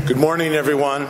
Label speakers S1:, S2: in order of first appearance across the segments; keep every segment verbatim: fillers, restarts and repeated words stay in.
S1: Good morning, everyone.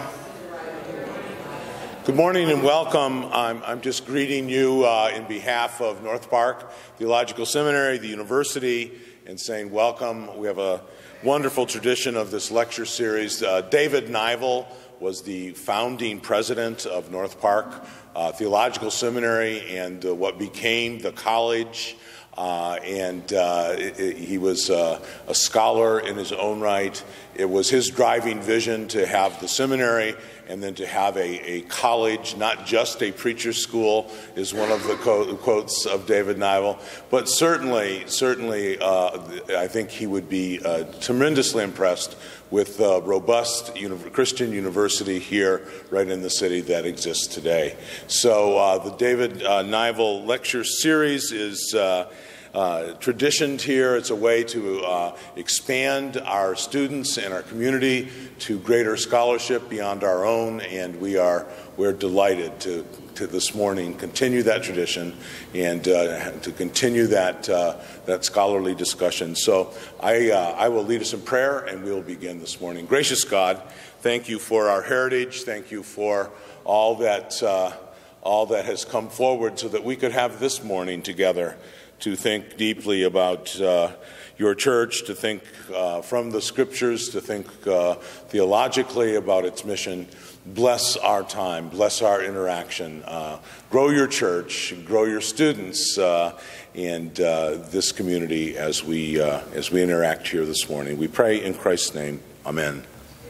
S1: Good morning and welcome. I'm, I'm just greeting you uh, in behalf of North Park Theological Seminary, the university, and saying welcome. We have a wonderful tradition of this lecture series. Uh, David Nyvall was the founding president of North Park uh, Theological Seminary and uh, what became the college. Uh, and uh, it, it, he was uh, a scholar in his own right. It was his driving vision to have the seminary and then to have a, a college, not just a preacher's school, is one of the co- quotes of David Nyvall. But certainly, certainly, uh, I think he would be uh, tremendously impressed with the robust uni- Christian university here right in the city that exists today. So uh, the David uh, Nyvall Lectures series is uh, Uh, traditioned here. It's a way to uh, expand our students and our community to greater scholarship beyond our own, and we are we're delighted to, to this morning continue that tradition and uh, to continue that uh, that scholarly discussion. So I uh, I will lead us in prayer, and we will begin this morning. Gracious God, thank you for our heritage. Thank you for all that uh, all that has come forward, so that we could have this morning together to think deeply about uh, your church, to think uh, from the scriptures, to think uh, theologically about its mission. Bless our time, bless our interaction. Uh, grow your church, grow your students, uh, and uh, this community as we uh, as we interact here this morning. We pray in Christ's name. Amen.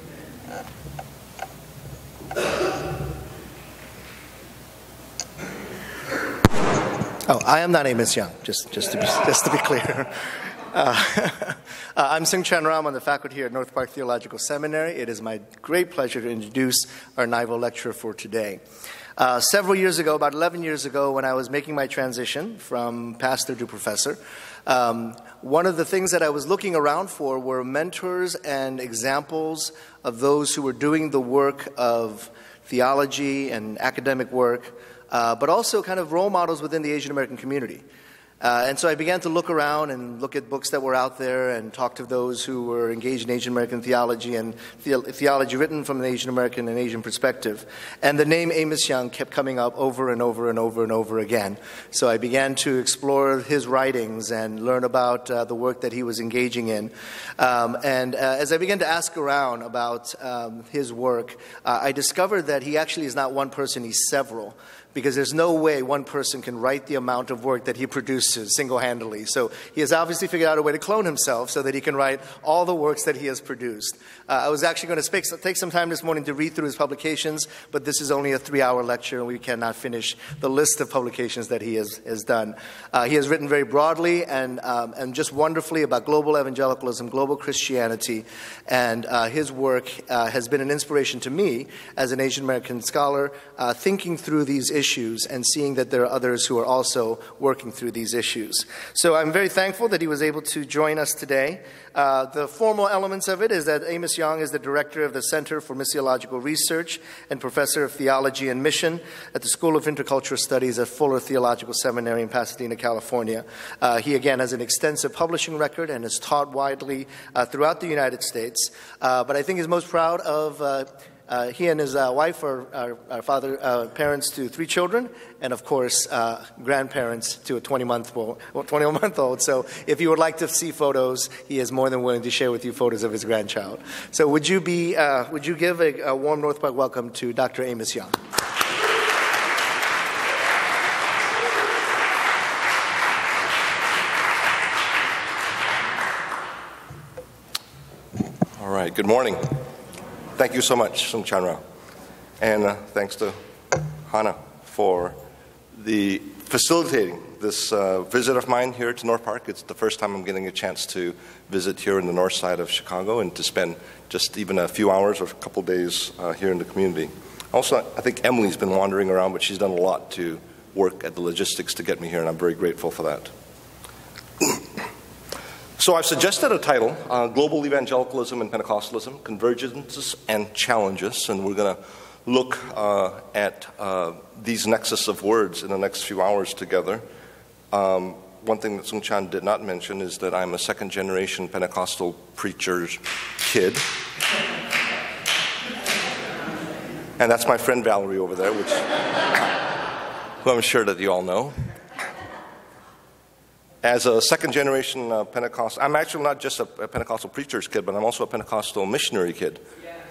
S2: Oh, I am not Amos Yong, just, just, to, be, just to be clear. Uh, uh, I'm Sung Chan Ram on the faculty here at North Park Theological Seminary. It is my great pleasure to introduce our Nyvall lecturer for today. Uh, several years ago, about eleven years ago, when I was making my transition from pastor to professor, um, one of the things that I was looking around for were mentors and examples of those who were doing the work of theology and academic work, Uh, but also kind of role models within the Asian American community. Uh, and so I began to look around and look at books that were out there and talk to those who were engaged in Asian American theology and the- theology written from an Asian American and Asian perspective. And the name Amos Yong kept coming up over and over and over and over again. So I began to explore his writings and learn about uh, the work that he was engaging in. Um, and uh, as I began to ask around about um, his work, uh, I discovered that he actually is not one person, he's several. Because there's no way one person can write the amount of work that he produces single-handedly. So he has obviously figured out a way to clone himself so that he can write all the works that he has produced. Uh, I was actually going to speak, take some time this morning to read through his publications, but this is only a three-hour lecture, and we cannot finish the list of publications that he has, has done. Uh, he has written very broadly and, um, and just wonderfully about global evangelicalism, global Christianity, and uh, his work uh, has been an inspiration to me as an Asian American scholar, uh, thinking through these issues issues and seeing that there are others who are also working through these issues. So I'm very thankful that he was able to join us today. Uh, the formal elements of it is that Amos Yong is the director of the Center for Missiological Research and professor of Theology and Mission at the School of Intercultural Studies at Fuller Theological Seminary in Pasadena, California. Uh, he again has an extensive publishing record and has taught widely uh, throughout the United States. Uh, but I think he's most proud of uh, Uh, he and his uh, wife are, are, are father, uh, parents to three children, and of course, uh, grandparents to a twenty-month-old. So if you would like to see photos, he is more than willing to share with you photos of his grandchild. So would you be, uh, would you give a, a warm North Park welcome to Doctor Amos Yong?
S3: All right, good morning. Thank you so much, Sung Chan Rao. And uh, thanks to Hannah for the facilitating this uh, visit of mine here to North Park. It's the first time I'm getting a chance to visit here in the north side of Chicago and to spend just even a few hours or a couple days uh, here in the community. Also, I think Emily's been wandering around, but she's done a lot to work at the logistics to get me here, and I'm very grateful for that. So I've suggested a title, uh, Global Evangelicalism and Pentecostalism, Convergences and Challenges, and we're going to look uh, at uh, these nexus of words in the next few hours together. Um, one thing that Sung Chan did not mention is that I'm a second-generation Pentecostal preacher's kid. And that's my friend Valerie over there, which who I'm sure that you all know. As a second-generation uh, Pentecostal, I'm actually not just a, a Pentecostal preacher's kid, but I'm also a Pentecostal missionary kid.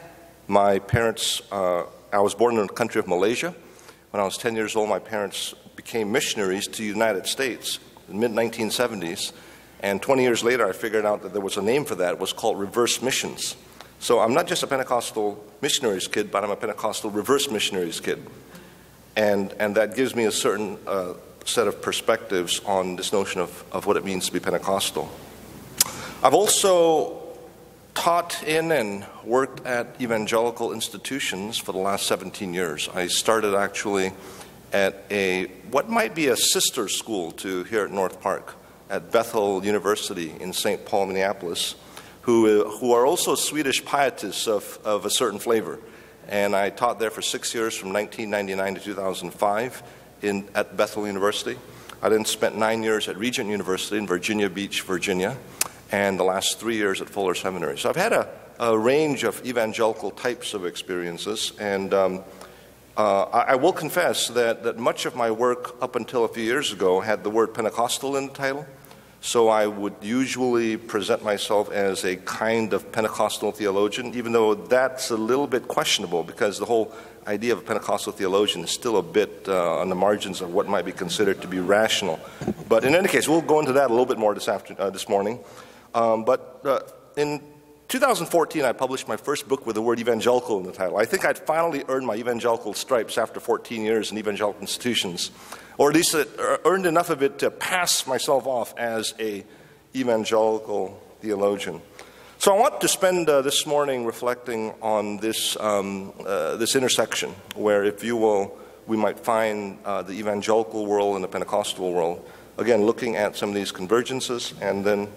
S3: My parents, uh, I was born in the country of Malaysia. When I was ten years old, my parents became missionaries to the United States in the mid nineteen seventies. And twenty years later, I figured out that there was a name for that. It was called reverse missions. So I'm not just a Pentecostal missionaries kid, but I'm a Pentecostal reverse missionaries kid. And, and that gives me a certain uh, set of perspectives on this notion of, of what it means to be Pentecostal. I've also taught in and worked at evangelical institutions for the last seventeen years. I started actually at a, what might be a sister school to here at North Park, at Bethany University in Saint Paul, Minneapolis, who, who are also Swedish pietists of, of a certain flavor. And I taught there for six years from nineteen ninety-nine to two thousand five in, at Bethany University. I then spent nine years at Regent University in Virginia Beach, Virginia, and the last three years at Fuller Seminary. So I've had a, a range of evangelical types of experiences, and um, uh, I, I will confess that, that much of my work up until a few years ago had the word Pentecostal in the title. So I would usually present myself as a kind of Pentecostal theologian, even though that's a little bit questionable because the whole idea of a Pentecostal theologian is still a bit uh, on the margins of what might be considered to be rational. But in any case, we'll go into that a little bit more this, after, uh, this morning. Um, but uh, in two thousand fourteen, I published my first book with the word evangelical in the title. I think I'd finally earned my evangelical stripes after fourteen years in evangelical institutions, or at least it earned enough of it to pass myself off as a evangelical theologian. So I want to spend uh, this morning reflecting on this, um, uh, this intersection where, if you will, we might find uh, the evangelical world and the Pentecostal world. Again, looking at some of these convergences, and then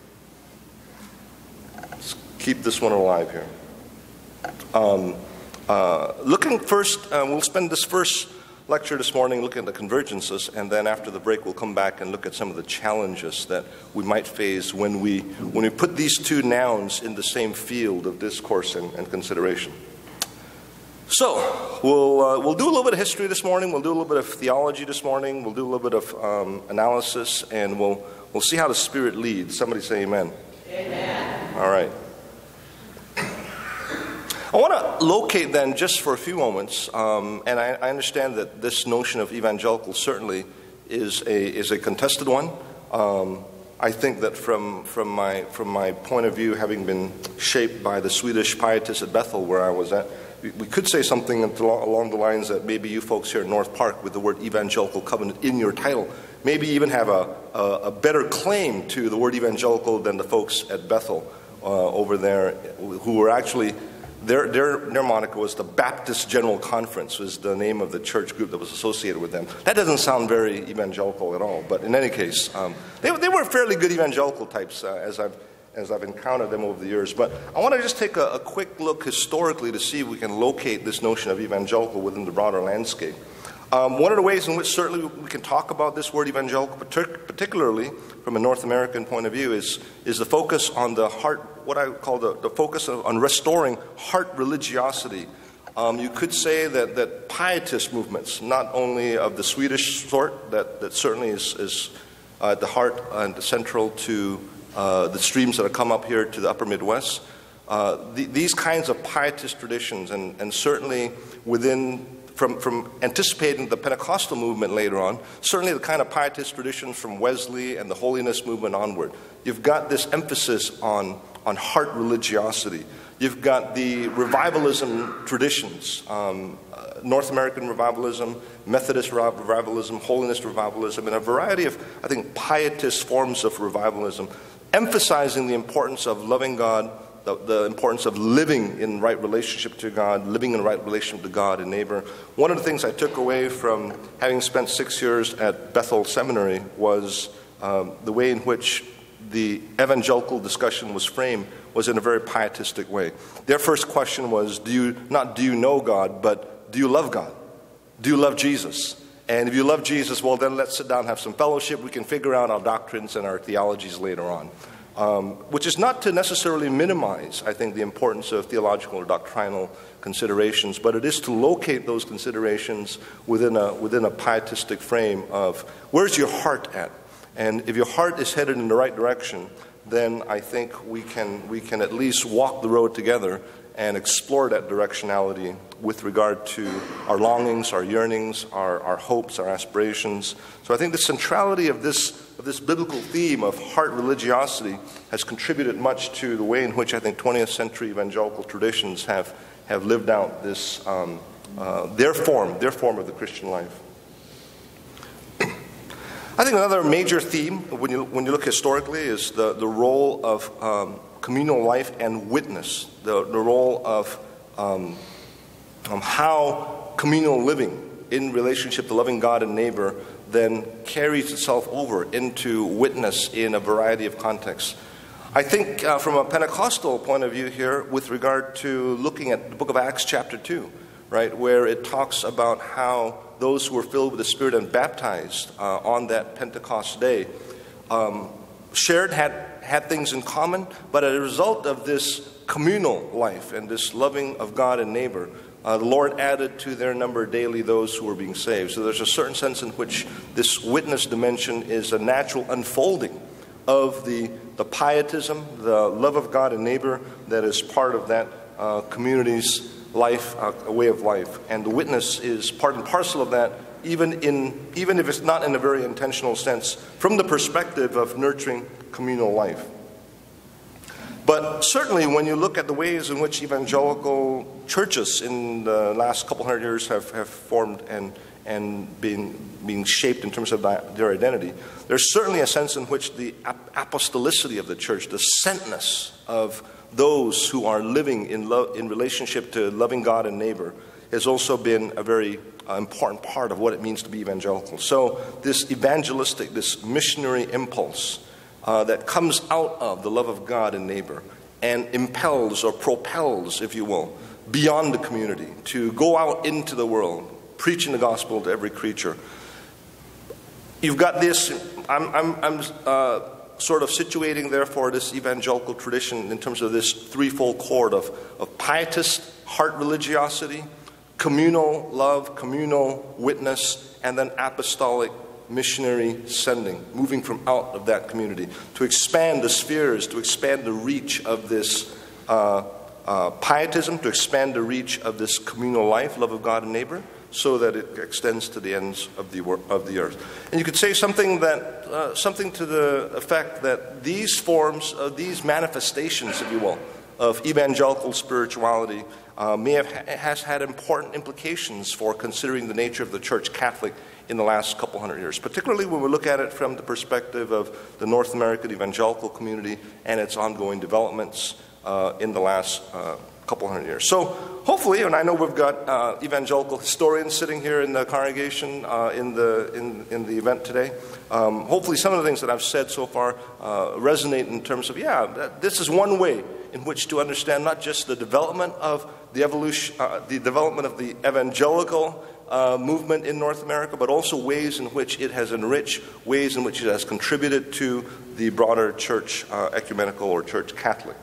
S3: keep this one alive here. Um, uh, looking first, uh, we'll spend this first lecture this morning looking at the convergences, and then after the break we'll come back and look at some of the challenges that we might face when we when we put these two nouns in the same field of discourse and, and consideration. So we'll uh, we'll do a little bit of history this morning. We'll do a little bit of theology this morning. We'll do a little bit of um, analysis, and we'll we'll see how the Spirit leads. Somebody say amen. Amen. All right. I want to locate then just for a few moments, um, and I, I understand that this notion of evangelical certainly is a is a contested one. Um, I think that from from my from my point of view, having been shaped by the Swedish pietists at Bethel, where I was at, we, we could say something along the lines that maybe you folks here at North Park, with the word evangelical covenant in your title, maybe even have a a, a better claim to the word evangelical than the folks at Bethel uh, over there, who were actually. Their, their, their moniker was the Baptist General Conference, was the name of the church group that was associated with them. That doesn't sound very evangelical at all, but in any case, um, they, they were fairly good evangelical types uh, as, I've, as I've encountered them over the years. But I want to just take a, a quick look historically to see if we can locate this notion of evangelical within the broader landscape. Um, one of the ways in which certainly we can talk about this word evangelical, particularly from a North American point of view, is, is the focus on the heart, what I call the, the focus of, on restoring heart religiosity. Um, you could say that, that pietist movements, not only of the Swedish sort, that, that certainly is, is uh, at the heart and central to uh, the streams that have come up here to the upper Midwest, uh, the, these kinds of pietist traditions, and, and certainly within From, from anticipating the Pentecostal movement later on, certainly the kind of pietist traditions from Wesley and the holiness movement onward. You've got this emphasis on, on heart religiosity. You've got the revivalism traditions, um, uh, North American revivalism, Methodist revivalism, holiness revivalism, and a variety of, I think, pietist forms of revivalism, emphasizing the importance of loving God, The, the importance of living in right relationship to God, living in right relationship to God and neighbor. One of the things I took away from having spent six years at Bethel Seminary was um, the way in which the evangelical discussion was framed was in a very pietistic way. Their first question was, do you not do you know God, but do you love God? Do you love Jesus? And if you love Jesus, well, then let's sit down and have some fellowship. We can figure out our doctrines and our theologies later on. Um, which is not to necessarily minimize, I think, the importance of theological or doctrinal considerations, but it is to locate those considerations within a, within a pietistic frame of where's your heart at? And if your heart is headed in the right direction, then I think we can, we can at least walk the road together and explore that directionality with regard to our longings, our yearnings, our, our hopes, our aspirations. So I think the centrality of this, of this biblical theme of heart religiosity has contributed much to the way in which I think twentieth century evangelical traditions have, have lived out this, um, uh, their form, their form of the Christian life. I think another major theme, when you, when you look historically, is the, the role of um, communal life and witness, the, the role of um, um, how communal living in relationship to loving God and neighbor then carries itself over into witness in a variety of contexts. I think uh, from a Pentecostal point of view here, with regard to looking at the book of Acts chapter two, right, where it talks about how those who were filled with the Spirit and baptized uh, on that Pentecost day um, shared, had, had things in common, but as a result of this communal life and this loving of God and neighbor, uh, the Lord added to their number daily those who were being saved. So there's a certain sense in which this witness dimension is a natural unfolding of the, the pietism, the love of God and neighbor that is part of that uh, community's life, uh, a way of life. And the witness is part and parcel of that, even in even if it's not in a very intentional sense, from the perspective of nurturing communal life. But certainly when you look at the ways in which evangelical churches in the last couple hundred years have, have formed and, and been being shaped in terms of their identity, there's certainly a sense in which the apostolicity of the church, the sentness of those who are living in, lo- in relationship to loving God and neighbor, has also been a very uh, important part of what it means to be evangelical. So this evangelistic, this missionary impulse uh, that comes out of the love of God and neighbor and impels or propels, if you will, beyond the community to go out into the world, preaching the gospel to every creature. You've got this, I'm, I'm, I'm uh, sort of situating, therefore, this evangelical tradition in terms of this threefold chord of, of pietist heart religiosity, communal love, communal witness, and then apostolic missionary sending, moving from out of that community to expand the spheres, to expand the reach of this uh, uh, pietism, to expand the reach of this communal life, love of God and neighbor, so that it extends to the ends of the of the earth. And you could say something that uh, something to the effect that these forms, uh, these manifestations, if you will, of evangelical spirituality uh, may have has had important implications for considering the nature of the Church Catholic in the last couple hundred years, particularly when we look at it from the perspective of the North American evangelical community and its ongoing developments uh, in the last uh, couple hundred years. So hopefully, and I know we've got uh, evangelical historians sitting here in the congregation uh, in the in, in the event today. Um, hopefully some of the things that I've said so far uh, resonate in terms of, yeah, that this is one way in which to understand not just the development of the evolution, uh, the development of the evangelical uh, movement in North America, but also ways in which it has enriched, ways in which it has contributed to the broader church uh, ecumenical or church Catholic.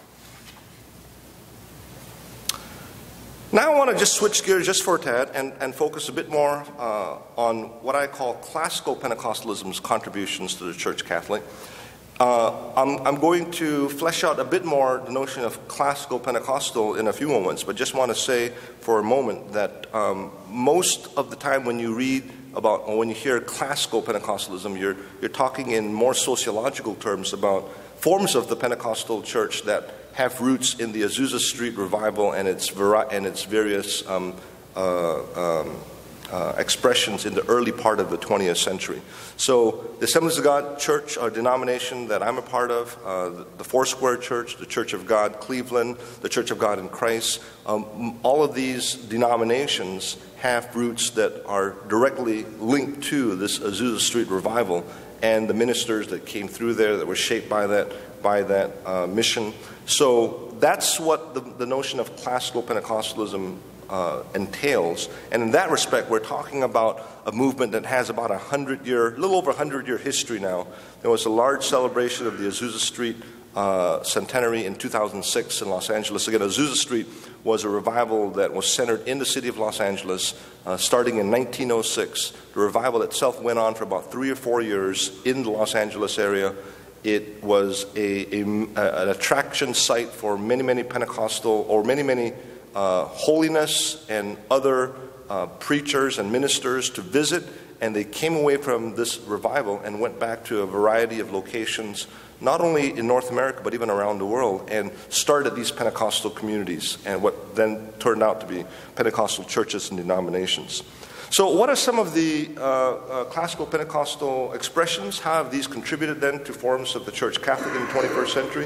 S3: Now I want to just switch gears just for a tad and, and focus a bit more uh, on what I call classical Pentecostalism's contributions to the Church Catholic. Uh, I'm, I'm going to flesh out a bit more the notion of classical Pentecostal in a few moments, but just want to say for a moment that um, most of the time when you read about, or when you hear classical Pentecostalism, you're, you're talking in more sociological terms about forms of the Pentecostal church that have roots in the Azusa Street revival and its, vari- and its various um, uh, um, uh, expressions in the early part of the twentieth century. So the Assemblies of God Church, a denomination that I'm a part of, uh, the, the Foursquare Church, the Church of God Cleveland, the Church of God in Christ, um, all of these denominations have roots that are directly linked to this Azusa Street revival and the ministers that came through there that were shaped by that, by that uh, mission. So that's what the, the notion of classical Pentecostalism uh, entails. And in that respect, we're talking about a movement that has about a hundred-year, a little over a hundred-year history now. There was a large celebration of the Azusa Street uh, centenary in two thousand six in Los Angeles. Again, Azusa Street was a revival that was centered in the city of Los Angeles, uh, starting in nineteen oh six. The revival itself went on for about three or four years in the Los Angeles area. It was a, a, an attraction site for many, many Pentecostal, or many, many uh, holiness and other uh, preachers and ministers to visit, and they came away from this revival and went back to a variety of locations, not only in North America, but even around the world, and started these Pentecostal communities, and what then turned out to be Pentecostal churches and denominations. So what are some of the uh, uh, classical Pentecostal expressions? How have these contributed then to forms of the Church Catholic in the twenty-first century?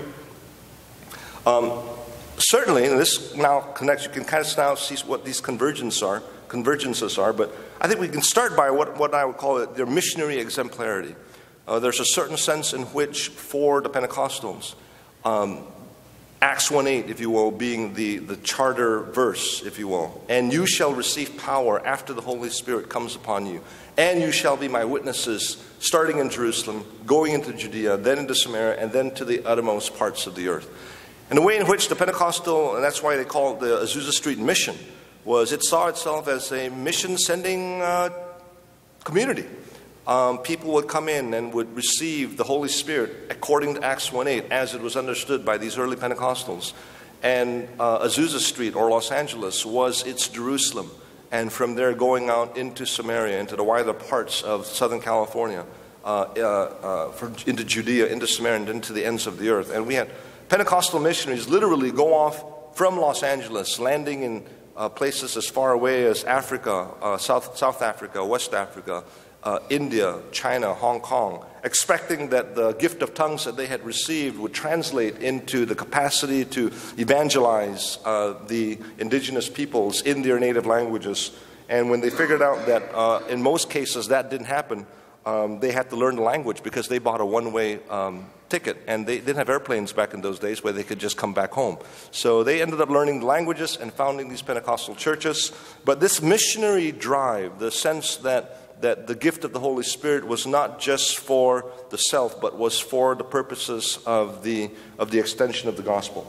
S3: Um, certainly, and this now connects, you can kind of now see what these convergences are, convergences are, but I think we can start by what, what I would call it their missionary exemplarity. Uh, there's a certain sense in which, for the Pentecostals, um, Acts one eight, if you will, being the, the charter verse, if you will. And you shall receive power after the Holy Spirit comes upon you. And you shall be my witnesses, starting in Jerusalem, going into Judea, then into Samaria, and then to the uttermost parts of the earth. And the way in which the Pentecostal, and that's why they call it the Azusa Street mission, was it saw itself as a mission-sending uh, community. Um, people would come in and would receive the Holy Spirit according to Acts one eight, as it was understood by these early Pentecostals. And uh, Azusa Street, or Los Angeles, was its Jerusalem. And from there going out into Samaria, into the wider parts of Southern California, uh, uh, uh, for, into Judea, into Samaria, and into the ends of the earth. And we had Pentecostal missionaries literally go off from Los Angeles, landing in uh, places as far away as Africa, uh, South, South Africa, West Africa, Uh, India, China, Hong Kong, expecting that the gift of tongues that they had received would translate into the capacity to evangelize uh, the indigenous peoples in their native languages. And when they figured out that uh, in most cases that didn't happen, um, they had to learn the language because they bought a one-way um, ticket. And they didn't have airplanes back in those days where they could just come back home. So they ended up learning the languages and founding these Pentecostal churches. But this missionary drive, the sense that that the gift of the Holy Spirit was not just for the self, but was for the purposes of the, of the extension of the gospel.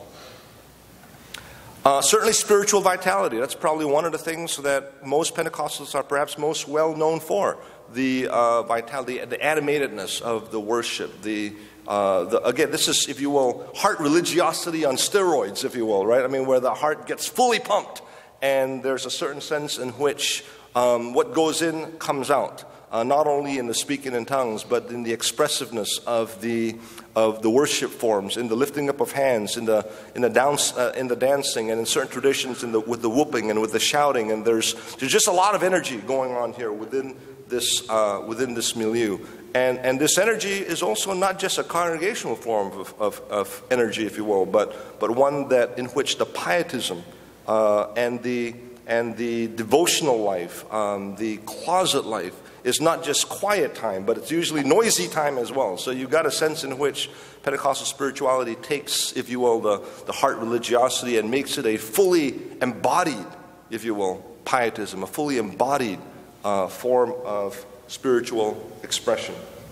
S3: Uh, certainly spiritual vitality. That's probably one of the things that most Pentecostals are perhaps most well known for. The uh, vitality, the animatedness of the worship. The, uh, the, again, this is, if you will, heart religiosity on steroids, if you will, right? I mean, where the heart gets fully pumped. And there's a certain sense in which Um, what goes in comes out, uh, not only in the speaking in tongues, but in the expressiveness of the of the worship forms, in the lifting up of hands, in the in the dance, uh, in the dancing, and in certain traditions, in the with the whooping and with the shouting. And there's there's just a lot of energy going on here within this uh, within this milieu. And and this energy is also not just a congregational form of, of, of energy, if you will, but but one that in which the pietism uh, and the And the devotional life, um, the closet life, is not just quiet time, but it's usually noisy time as well. So you've got a sense in which Pentecostal spirituality takes, if you will, the, the heart religiosity and makes it a fully embodied, if you will, pietism, a fully embodied uh, form of spiritual expression.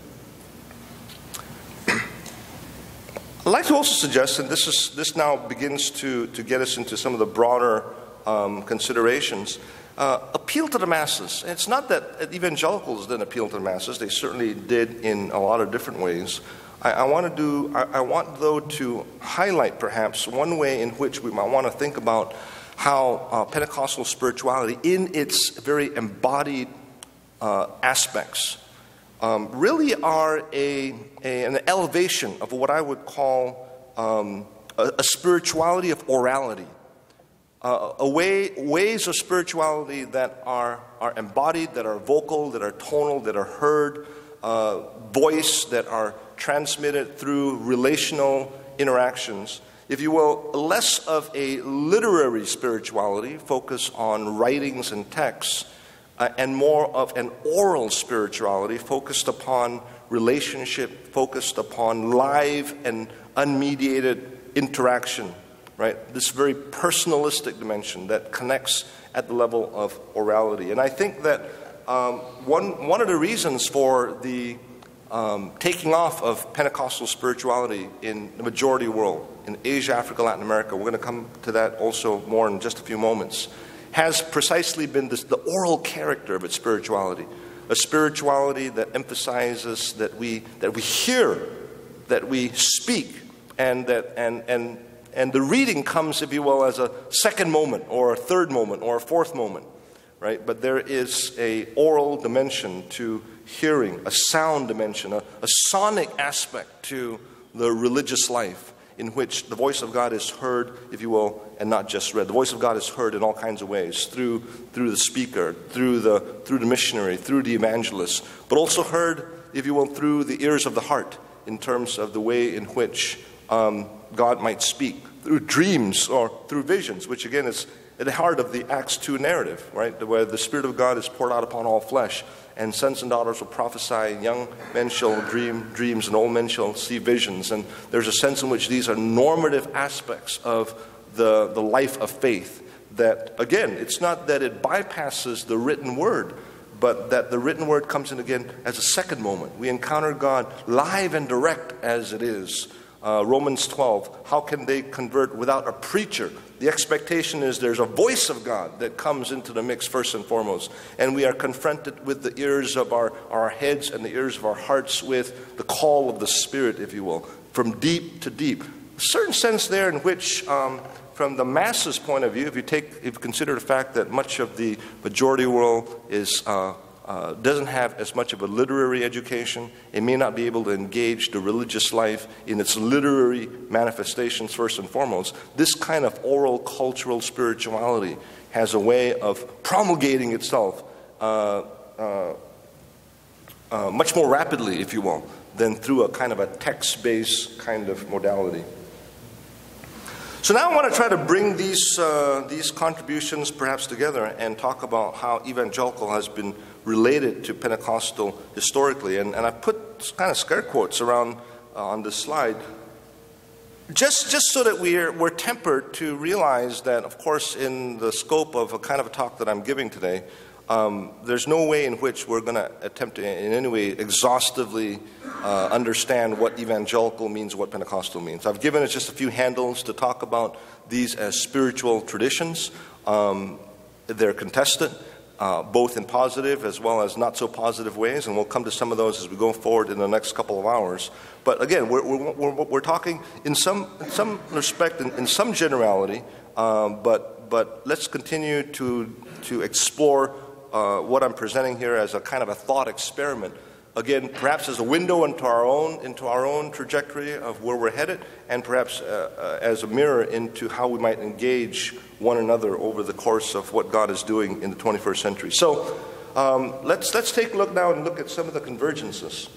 S3: I'd like to also suggest, and this is this now begins to, to get us into some of the broader Um, considerations, uh, appeal to the masses. And it's not that evangelicals didn't appeal to the masses. They certainly did in a lot of different ways. I, I want to do, I, I want though to highlight perhaps one way in which we might want to think about how uh, Pentecostal spirituality in its very embodied uh, aspects um, really are a, a, an elevation of what I would call um, a, a spirituality of orality. Uh, a way, ways of spirituality that are, are embodied, that are vocal, that are tonal, that are heard, uh, voice, that are transmitted through relational interactions. If you will, less of a literary spirituality, focus on writings and texts, uh, and more of an oral spirituality, focused upon relationship, focused upon live and unmediated interaction right? This very personalistic dimension that connects at the level of orality. And I think that um, one, one of the reasons for the um, taking off of Pentecostal spirituality in the majority world, in Asia, Africa, Latin America, we're going to come to that also more in just a few moments, has precisely been this, the oral character of its spirituality. A spirituality that emphasizes that we, that we hear, that we speak, and that and and and the reading comes, if you will, as a second moment or a third moment or a fourth moment, right? But there is a oral dimension to hearing, a sound dimension, a, a sonic aspect to the religious life, in which the voice of God is heard, if you will, and not just read. The voice of God is heard in all kinds of ways, through through the speaker, through the through the missionary, through the evangelist, but also heard, if you will, through the ears of the heart, in terms of the way in which um, God might speak, through dreams or through visions, which again is at the heart of the Acts two narrative, right? Where the Spirit of God is poured out upon all flesh, and sons and daughters will prophesy, and young men shall dream dreams, and old men shall see visions. And there's a sense in which these are normative aspects of the, the life of faith. That, again, it's not that it bypasses the written word, but that the written word comes in again as a second moment. We encounter God live and direct as it is. Uh, Romans twelve, how can they convert without a preacher? The expectation is there's a voice of God that comes into the mix first and foremost. And we are confronted with the ears of our, our heads and the ears of our hearts with the call of the Spirit, if you will, from deep to deep. A certain sense there in which, um, from the masses' point of view, if you take, if you consider the fact that much of the majority world is uh, uh, doesn't have as much of a literary education, it may not be able to engage the religious life in its literary manifestations first and foremost. This kind of oral cultural spirituality has a way of promulgating itself uh, uh, uh, much more rapidly, if you will, than through a kind of a text-based kind of modality. So now I want to try to bring these uh, these contributions perhaps together and talk about how evangelical has been related to Pentecostal historically. And, and I put kind of scare quotes around uh, on this slide, just just so that we're we're tempered to realize that, of course, in the scope of a kind of a talk that I'm giving today, um, there's no way in which we're going to attempt to in any way exhaustively uh, understand what evangelical means, what Pentecostal means. I've given it just a few handles to talk about these as spiritual traditions. Um, they're contested, uh, both in positive as well as not so positive ways, and we'll come to some of those as we go forward in the next couple of hours. But again, we're, we're, we're, we're talking in some, in some respect, in, in some generality, um, but, but let's continue to, to explore uh, what I'm presenting here as a kind of a thought experiment. Again, perhaps as a window into our own into our own trajectory of where we're headed, and perhaps uh, uh, as a mirror into how we might engage one another over the course of what God is doing in the twenty-first century. So um, let's let's take a look now and look at some of the convergences.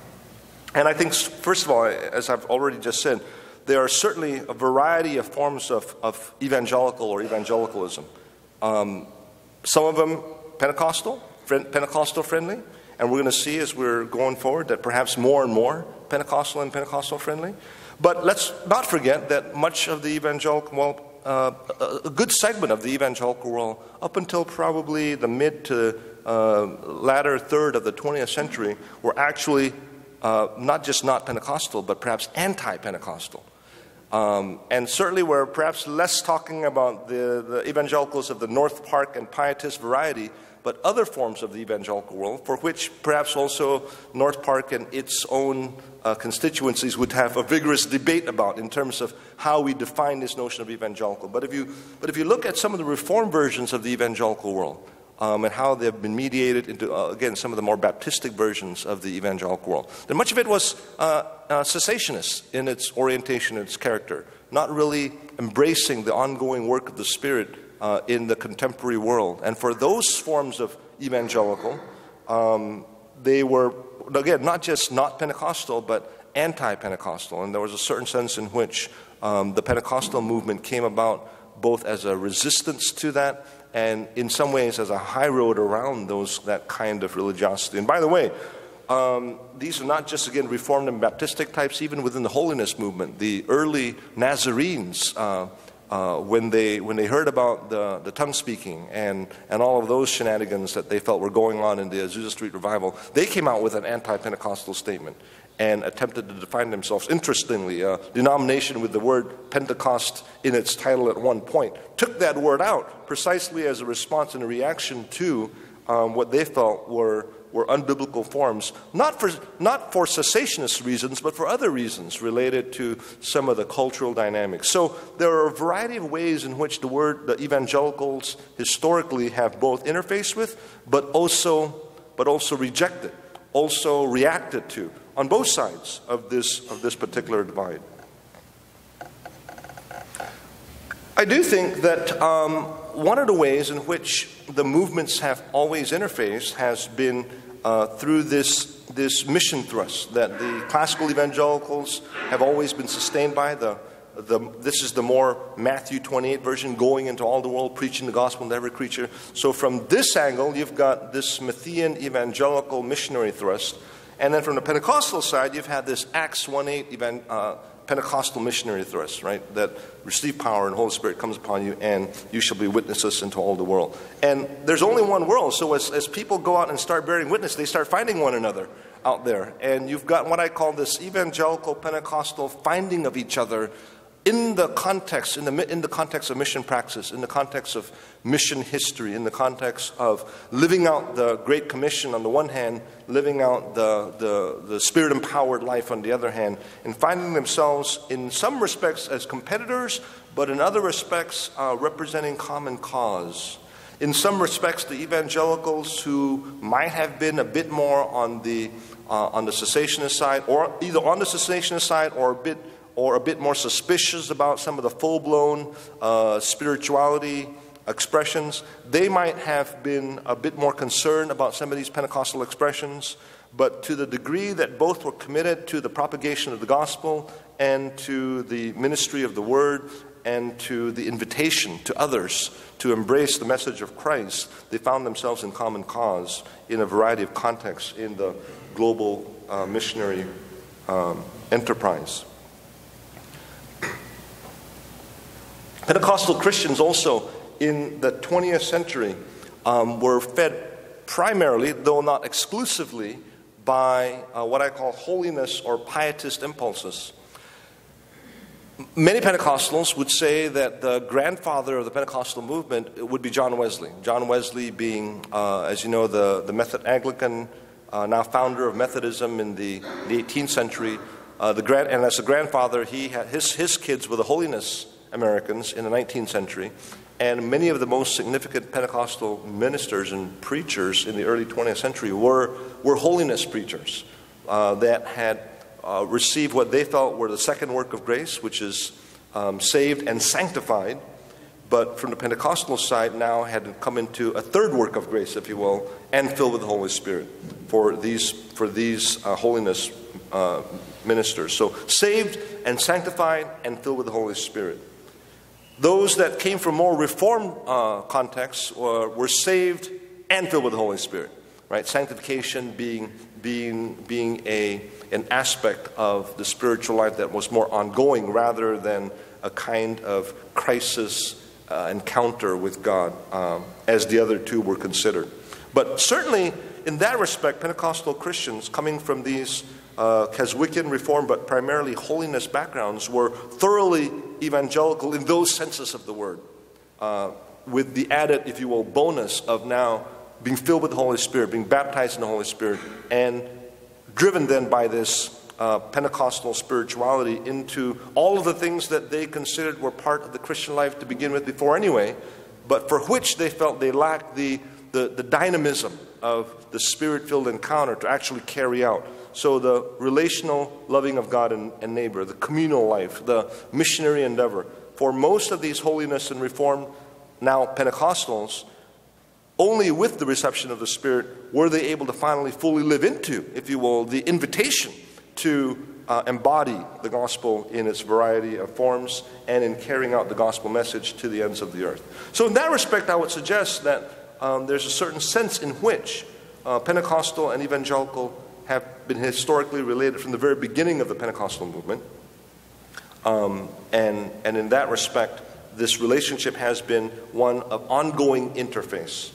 S3: And I think, first of all, as I've already just said, there are certainly a variety of forms of, of evangelical or evangelicalism. Um, some of them Pentecostal, friend, Pentecostal friendly. And we're going to see as we're going forward that perhaps more and more Pentecostal and Pentecostal friendly. But let's not forget that much of the evangelical, well, uh, a good segment of the evangelical world, up until probably the mid to uh, latter third of the twentieth century, were actually uh, not just not Pentecostal, but perhaps anti-Pentecostal. Um, and certainly we're perhaps less talking about the, the evangelicals of the North Park and Pietist variety, but other forms of the evangelical world, for which perhaps also North Park and its own uh, constituencies would have a vigorous debate about in terms of how we define this notion of evangelical. But if you, but if you look at some of the Reformed versions of the evangelical world, um, and how they've been mediated into, uh, again, some of the more Baptistic versions of the evangelical world, then much of it was uh, uh, cessationist in its orientation and its character, not really embracing the ongoing work of the Spirit Uh, in the contemporary world. And for those forms of evangelical, um, they were, again, not just not Pentecostal, but anti-Pentecostal. And there was a certain sense in which um, the Pentecostal movement came about both as a resistance to that and in some ways as a high road around those that kind of religiosity. And by the way, um, these are not just, again, Reformed and Baptistic types, even within the holiness movement. The early Nazarenes uh, uh, when they when they heard about the, the tongue speaking and, and all of those shenanigans that they felt were going on in the Azusa Street revival, they came out with an anti-Pentecostal statement and attempted to define themselves. Interestingly, a denomination with the word Pentecost in its title at one point took that word out precisely as a response and a reaction to um, what they felt were were unbiblical forms, not for not for cessationist reasons, but for other reasons related to some of the cultural dynamics. So there are a variety of ways in which the word, the evangelicals historically have both interfaced with, but also but also rejected, also reacted to, on both sides of this of this particular divide. I do think that um, one of the ways in which the movements have always interfaced has been uh, through this, this mission thrust that the classical evangelicals have always been sustained by. The, the, this is the more Matthew twenty-eight version, going into all the world, preaching the gospel to every creature. So from this angle, you've got this Smithian evangelical missionary thrust. And then from the Pentecostal side, you've had this Acts one eight event, uh, Pentecostal missionary thrust, right? That receive power and the Holy Spirit comes upon you and you shall be witnesses into all the world. And there's only one world, so as, as people go out and start bearing witness, they start finding one another out there. And you've got what I call this evangelical Pentecostal finding of each other in the context, in the, in the context of mission praxis, in the context of mission history, in the context of living out the Great Commission on the one hand, living out the, the, the Spirit-empowered life on the other hand, and finding themselves in some respects as competitors, but in other respects uh, representing common cause. In some respects, the evangelicals who might have been a bit more on the, uh, on the cessationist side, or either on the cessationist side or a bit or a bit more suspicious about some of the full-blown uh, spirituality expressions, they might have been a bit more concerned about some of these Pentecostal expressions, but to the degree that both were committed to the propagation of the gospel and to the ministry of the word and to the invitation to others to embrace the message of Christ, they found themselves in common cause in a variety of contexts in the global uh, missionary um, enterprise. Pentecostal Christians also in the twentieth century um, were fed primarily, though not exclusively, by uh, what I call holiness or pietist impulses. Many Pentecostals would say that the grandfather of the Pentecostal movement would be John Wesley. John Wesley being, uh, as you know, the, the Method Anglican, uh, now founder of Methodism in the, the eighteenth century. Uh, the grand, and as a grandfather, he had, his, his kids were the holiness Americans in the nineteenth century, and many of the most significant Pentecostal ministers and preachers in the early twentieth century were, were holiness preachers uh, that had uh, received what they felt were the second work of grace, which is um, saved and sanctified, but from the Pentecostal side now had come into a third work of grace, if you will, and filled with the Holy Spirit for these, for these uh, holiness uh, ministers. So saved and sanctified and filled with the Holy Spirit. Those that came from more Reformed uh, contexts uh, were saved and filled with the Holy Spirit, right? Sanctification being being being a an aspect of the spiritual life that was more ongoing rather than a kind of crisis uh, encounter with God, um, as the other two were considered. But certainly, in that respect, Pentecostal Christians coming from these Uh, Keswickian Reform, but primarily holiness backgrounds, were thoroughly evangelical in those senses of the word, uh, with the added, if you will, bonus of now being filled with the Holy Spirit, being baptized in the Holy Spirit, and driven then by this uh, Pentecostal spirituality into all of the things that they considered were part of the Christian life to begin with before anyway, but for which they felt they lacked the, the, the dynamism of the Spirit-filled encounter to actually carry out. So the relational loving of God and, and neighbor, the communal life, the missionary endeavor. For most of these holiness and Reformed, now Pentecostals, only with the reception of the Spirit were they able to finally fully live into, if you will, the invitation to uh, embody the gospel in its variety of forms and in carrying out the gospel message to the ends of the earth. So in that respect, I would suggest that um, there's a certain sense in which uh, Pentecostal and evangelical have been historically related from the very beginning of the Pentecostal movement. Um, and, and in that respect, this relationship has been one of ongoing interface.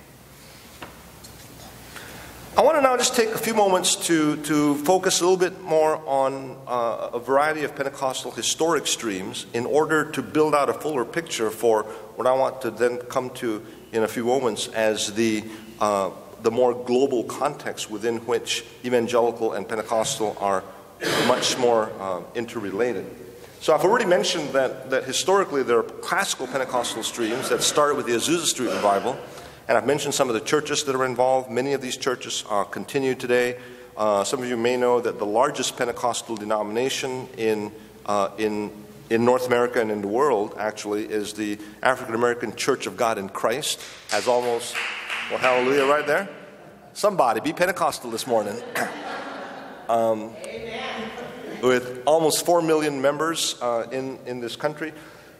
S3: I want to now just take a few moments to, to focus a little bit more on uh, a variety of Pentecostal historic streams in order to build out a fuller picture for what I want to then come to in a few moments as the, uh, the more global context within which evangelical and Pentecostal are much more uh, interrelated. So I've already mentioned that, that historically there are classical Pentecostal streams that started with the Azusa Street Revival, and I've mentioned some of the churches that are involved. Many of these churches uh, continue today. Uh, some of you may know that the largest Pentecostal denomination in, uh, in, in North America and in the world, actually, is the African American Church of God in Christ. Has almost, well, hallelujah right there. Somebody be Pentecostal this morning. um, with almost four million members uh, in, in this country.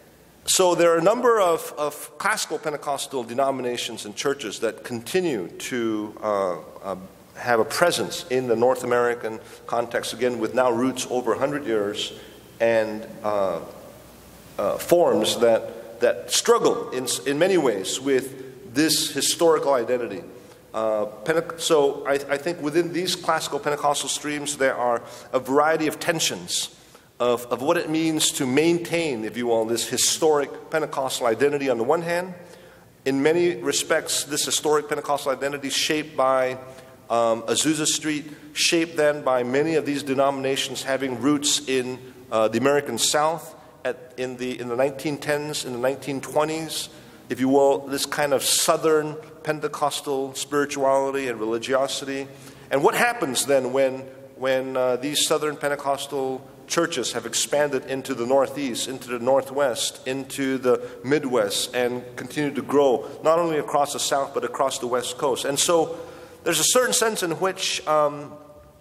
S3: So there are a number of, of classical Pentecostal denominations and churches that continue to uh, uh, have a presence in the North American context, again, with now roots over one hundred years, and uh, uh, forms that, that struggle in, in many ways with this historical identity. Uh, Pente- so I, I think within these classical Pentecostal streams there are a variety of tensions of, of what it means to maintain, if you will, this historic Pentecostal identity on the one hand. In many respects, this historic Pentecostal identity shaped by um, Azusa Street, shaped then by many of these denominations having roots in uh, the American South at, in, the, in the nineteen tens, in the nineteen twenties, if you will, this kind of Southern Pentecostal spirituality and religiosity. And what happens then when, when uh, these Southern Pentecostal churches have expanded into the Northeast, into the Northwest, into the Midwest, and continue to grow not only across the South but across the West Coast? And so there's a certain sense in which um,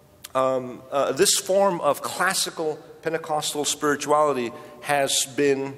S3: um, uh, this form of classical Pentecostal spirituality has been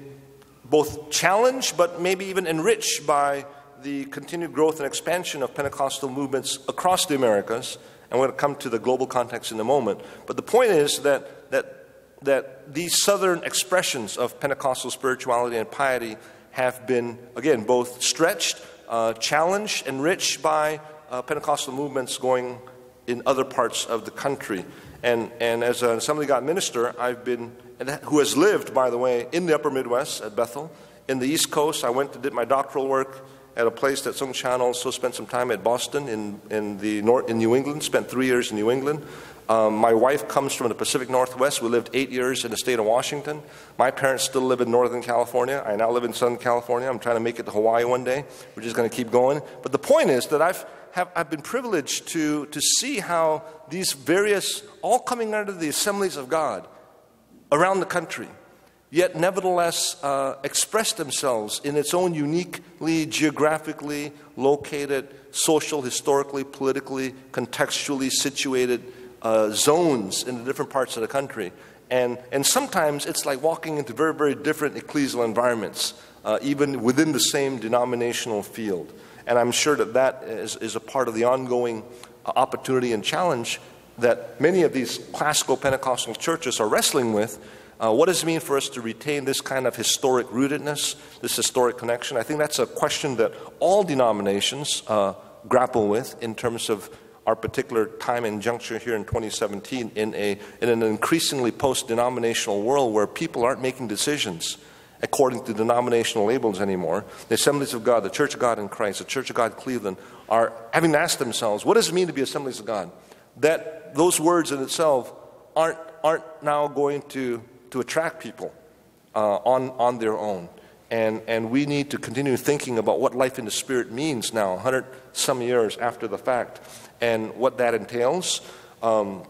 S3: both challenged but maybe even enriched by the continued growth and expansion of Pentecostal movements across the Americas. And we're going to come to the global context in a moment. But the point is that, that, that these southern expressions of Pentecostal spirituality and piety have been, again, both stretched, uh, challenged, enriched by uh, Pentecostal movements going in other parts of the country. And, and as an Assembly of God minister, I've been, who has lived, by the way, in the upper Midwest at Bethel. In the East Coast, I went to did my doctoral work at a place that Sung Chan also spent some time at Boston in, in, the North, in New England, spent three years in New England. Um, my wife comes from the Pacific Northwest. We lived eight years in the state of Washington. My parents still live in Northern California. I now live in Southern California. I'm trying to make it to Hawaii one day. We're just going to keep going. But the point is that I've, have, I've been privileged to, to see how these various, all coming under the Assemblies of God around the country, yet nevertheless uh, express themselves in its own uniquely, geographically located, social, historically, politically, contextually situated uh, zones in the different parts of the country. And, and sometimes it's like walking into very, very different ecclesial environments, uh, even within the same denominational field. And I'm sure that that is, is a part of the ongoing uh, opportunity and challenge that many of these classical Pentecostal churches are wrestling with. Uh, what does it mean for us to retain this kind of historic rootedness, this historic connection? I think that's a question that all denominations uh, grapple with in terms of our particular time and juncture here in twenty seventeen in, a, in an increasingly post-denominational world where people aren't making decisions according to denominational labels anymore. The Assemblies of God, the Church of God in Christ, the Church of God Cleveland are having to ask themselves, what does it mean to be Assemblies of God? That those words in itself aren't, aren't now going to to attract people uh, on, on their own. And, and we need to continue thinking about what life in the Spirit means now, one hundred some years after the fact, and what that entails. Um,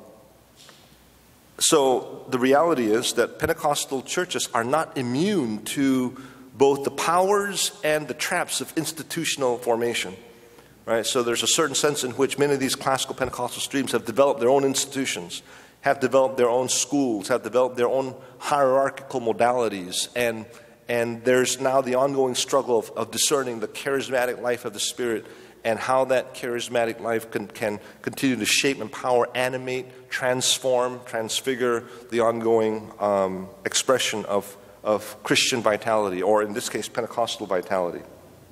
S3: so the reality is that Pentecostal churches are not immune to both the powers and the traps of institutional formation. Right? So there's a certain sense in which many of these classical Pentecostal streams have developed their own institutions, have developed their own schools, have developed their own hierarchical modalities, and, and there's now the ongoing struggle of, of discerning the charismatic life of the Spirit and how that charismatic life can, can continue to shape, empower, animate, transform, transfigure the ongoing um, expression of, of Christian vitality, or in this case, Pentecostal vitality?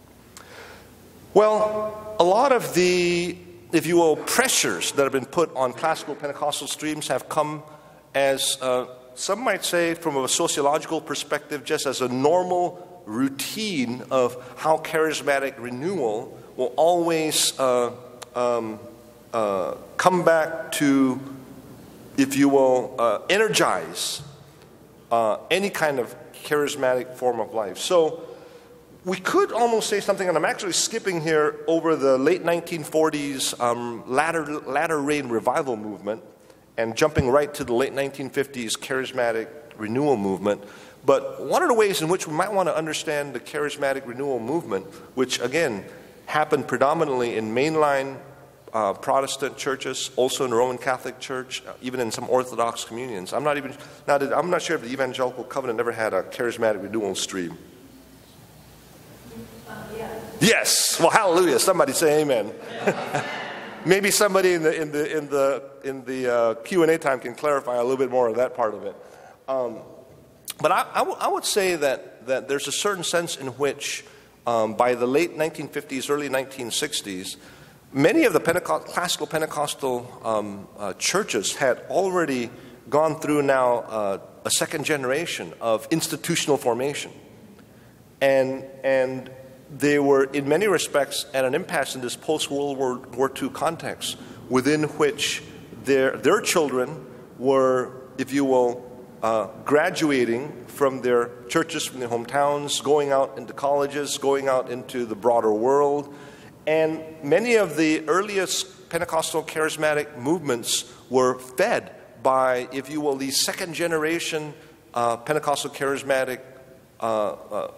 S3: Well, a lot of the, if you will, pressures that have been put on classical Pentecostal streams have come as, uh, some might say, from a sociological perspective, just as a normal routine of how charismatic renewal will always uh, um, uh, come back to, if you will, uh, energize uh, any kind of charismatic form of life. So we could almost say something, and I'm actually skipping here over the late nineteen forties um, latter, latter rain revival movement and jumping right to the late nineteen fifties charismatic renewal movement. But one of the ways in which we might want to understand the charismatic renewal movement, which again happened predominantly in mainline uh, Protestant churches, also in the Roman Catholic Church, uh, even in some Orthodox communions. I'm not even now. I'm not sure if the Evangelical Covenant ever had a charismatic renewal stream. Yes. Well, hallelujah. Somebody say amen. Maybe somebody in the in the in the in the uh, Q and A time can clarify a little bit more of that part of it. Um, but I, I, w- I would say that that there's a certain sense in which, um, by the late nineteen fifties, early nineteen sixties, many of the Pentecost, classical Pentecostal um, uh, churches had already gone through now uh, a second generation of institutional formation, and and. They were, in many respects, at an impasse in this post-World War, War Two context, within which their, their children were, if you will, uh, graduating from their churches, from their hometowns, going out into colleges, going out into the broader world. And many of the earliest Pentecostal charismatic movements were fed by, if you will, these second-generation uh, Pentecostal charismatic uh, uh,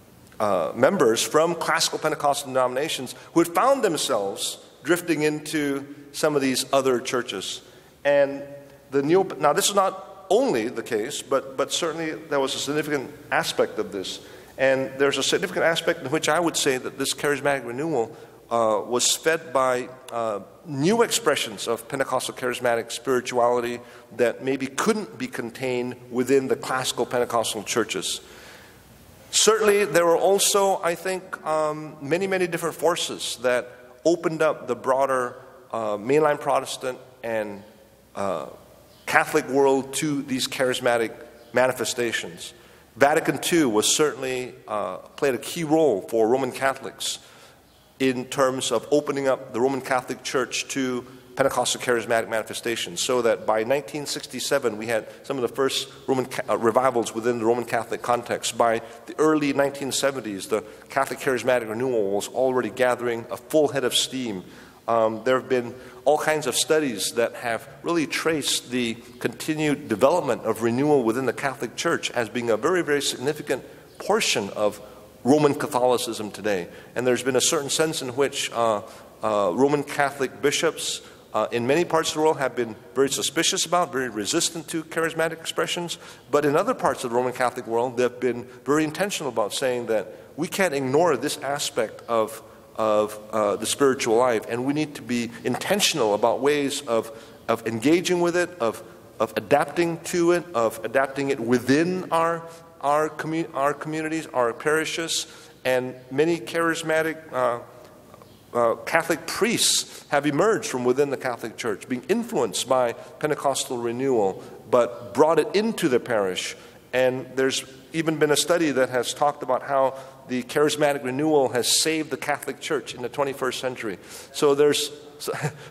S3: Uh, members from classical Pentecostal denominations who had found themselves drifting into some of these other churches. And the neo, now this is not only the case, but, but certainly there was a significant aspect of this. And there's a significant aspect in which I would say that this charismatic renewal uh, was fed by uh, new expressions of Pentecostal charismatic spirituality that maybe couldn't be contained within the classical Pentecostal churches. Certainly, there were also, I think, um, many, many different forces that opened up the broader uh, mainline Protestant and uh, Catholic world to these charismatic manifestations. Vatican Two was certainly uh, played a key role for Roman Catholics in terms of opening up the Roman Catholic Church to Pentecostal charismatic manifestations, so that by nineteen sixty-seven we had some of the first Roman uh, revivals within the Roman Catholic context. By the early nineteen seventies, the Catholic charismatic renewal was already gathering a full head of steam. Um, there have been all kinds of studies that have really traced the continued development of renewal within the Catholic Church as being a very, very significant portion of Roman Catholicism today. And there's been a certain sense in which uh, uh, Roman Catholic bishops Uh, in many parts of the world have been very suspicious about, very resistant to charismatic expressions. But in other parts of the Roman Catholic world, they've been very intentional about saying that we can't ignore this aspect of, of uh, the spiritual life, and we need to be intentional about ways of, of engaging with it, of, of adapting to it, of adapting it within our, our, commu- our communities, our parishes. And many charismatic uh, Uh, Catholic priests have emerged from within the Catholic Church, being influenced by Pentecostal renewal, but brought it into the parish. And there's even been a study that has talked about how the charismatic renewal has saved the Catholic Church in the twenty-first century. So there's so,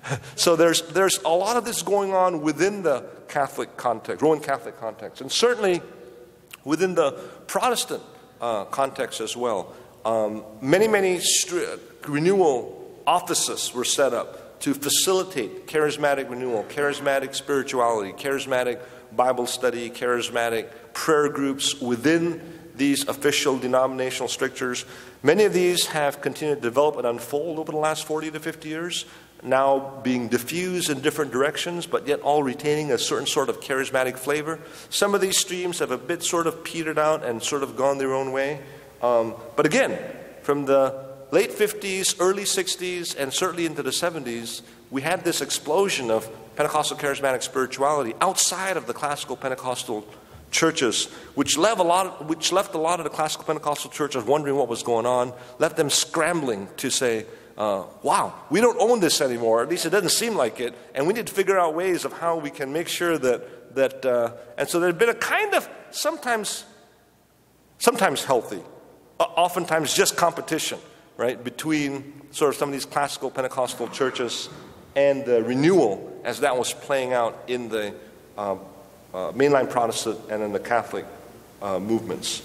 S3: so there's there's a lot of this going on within the Catholic context, Roman Catholic context, and certainly within the Protestant uh, context as well. Um, many, many stri- renewal offices were set up to facilitate charismatic renewal, charismatic spirituality, charismatic Bible study, charismatic prayer groups within these official denominational strictures. Many of these have continued to develop and unfold over the last forty to fifty years, now being diffused in different directions, but yet all retaining a certain sort of charismatic flavor. Some of these streams have a bit sort of petered out and sort of gone their own way. Um, but again, from the late fifties, early sixties, and certainly into the seventies, we had this explosion of Pentecostal charismatic spirituality outside of the classical Pentecostal churches, which left a lot of, which left a lot of the classical Pentecostal churches wondering what was going on, left them scrambling to say, uh, wow, we don't own this anymore, at least it doesn't seem like it, and we need to figure out ways of how we can make sure that, that uh, and so there's been a kind of, sometimes, sometimes healthy, uh, oftentimes just competition, right, between sort of some of these classical Pentecostal churches and the renewal as that was playing out in the uh, uh, mainline Protestant and in the Catholic uh, movements.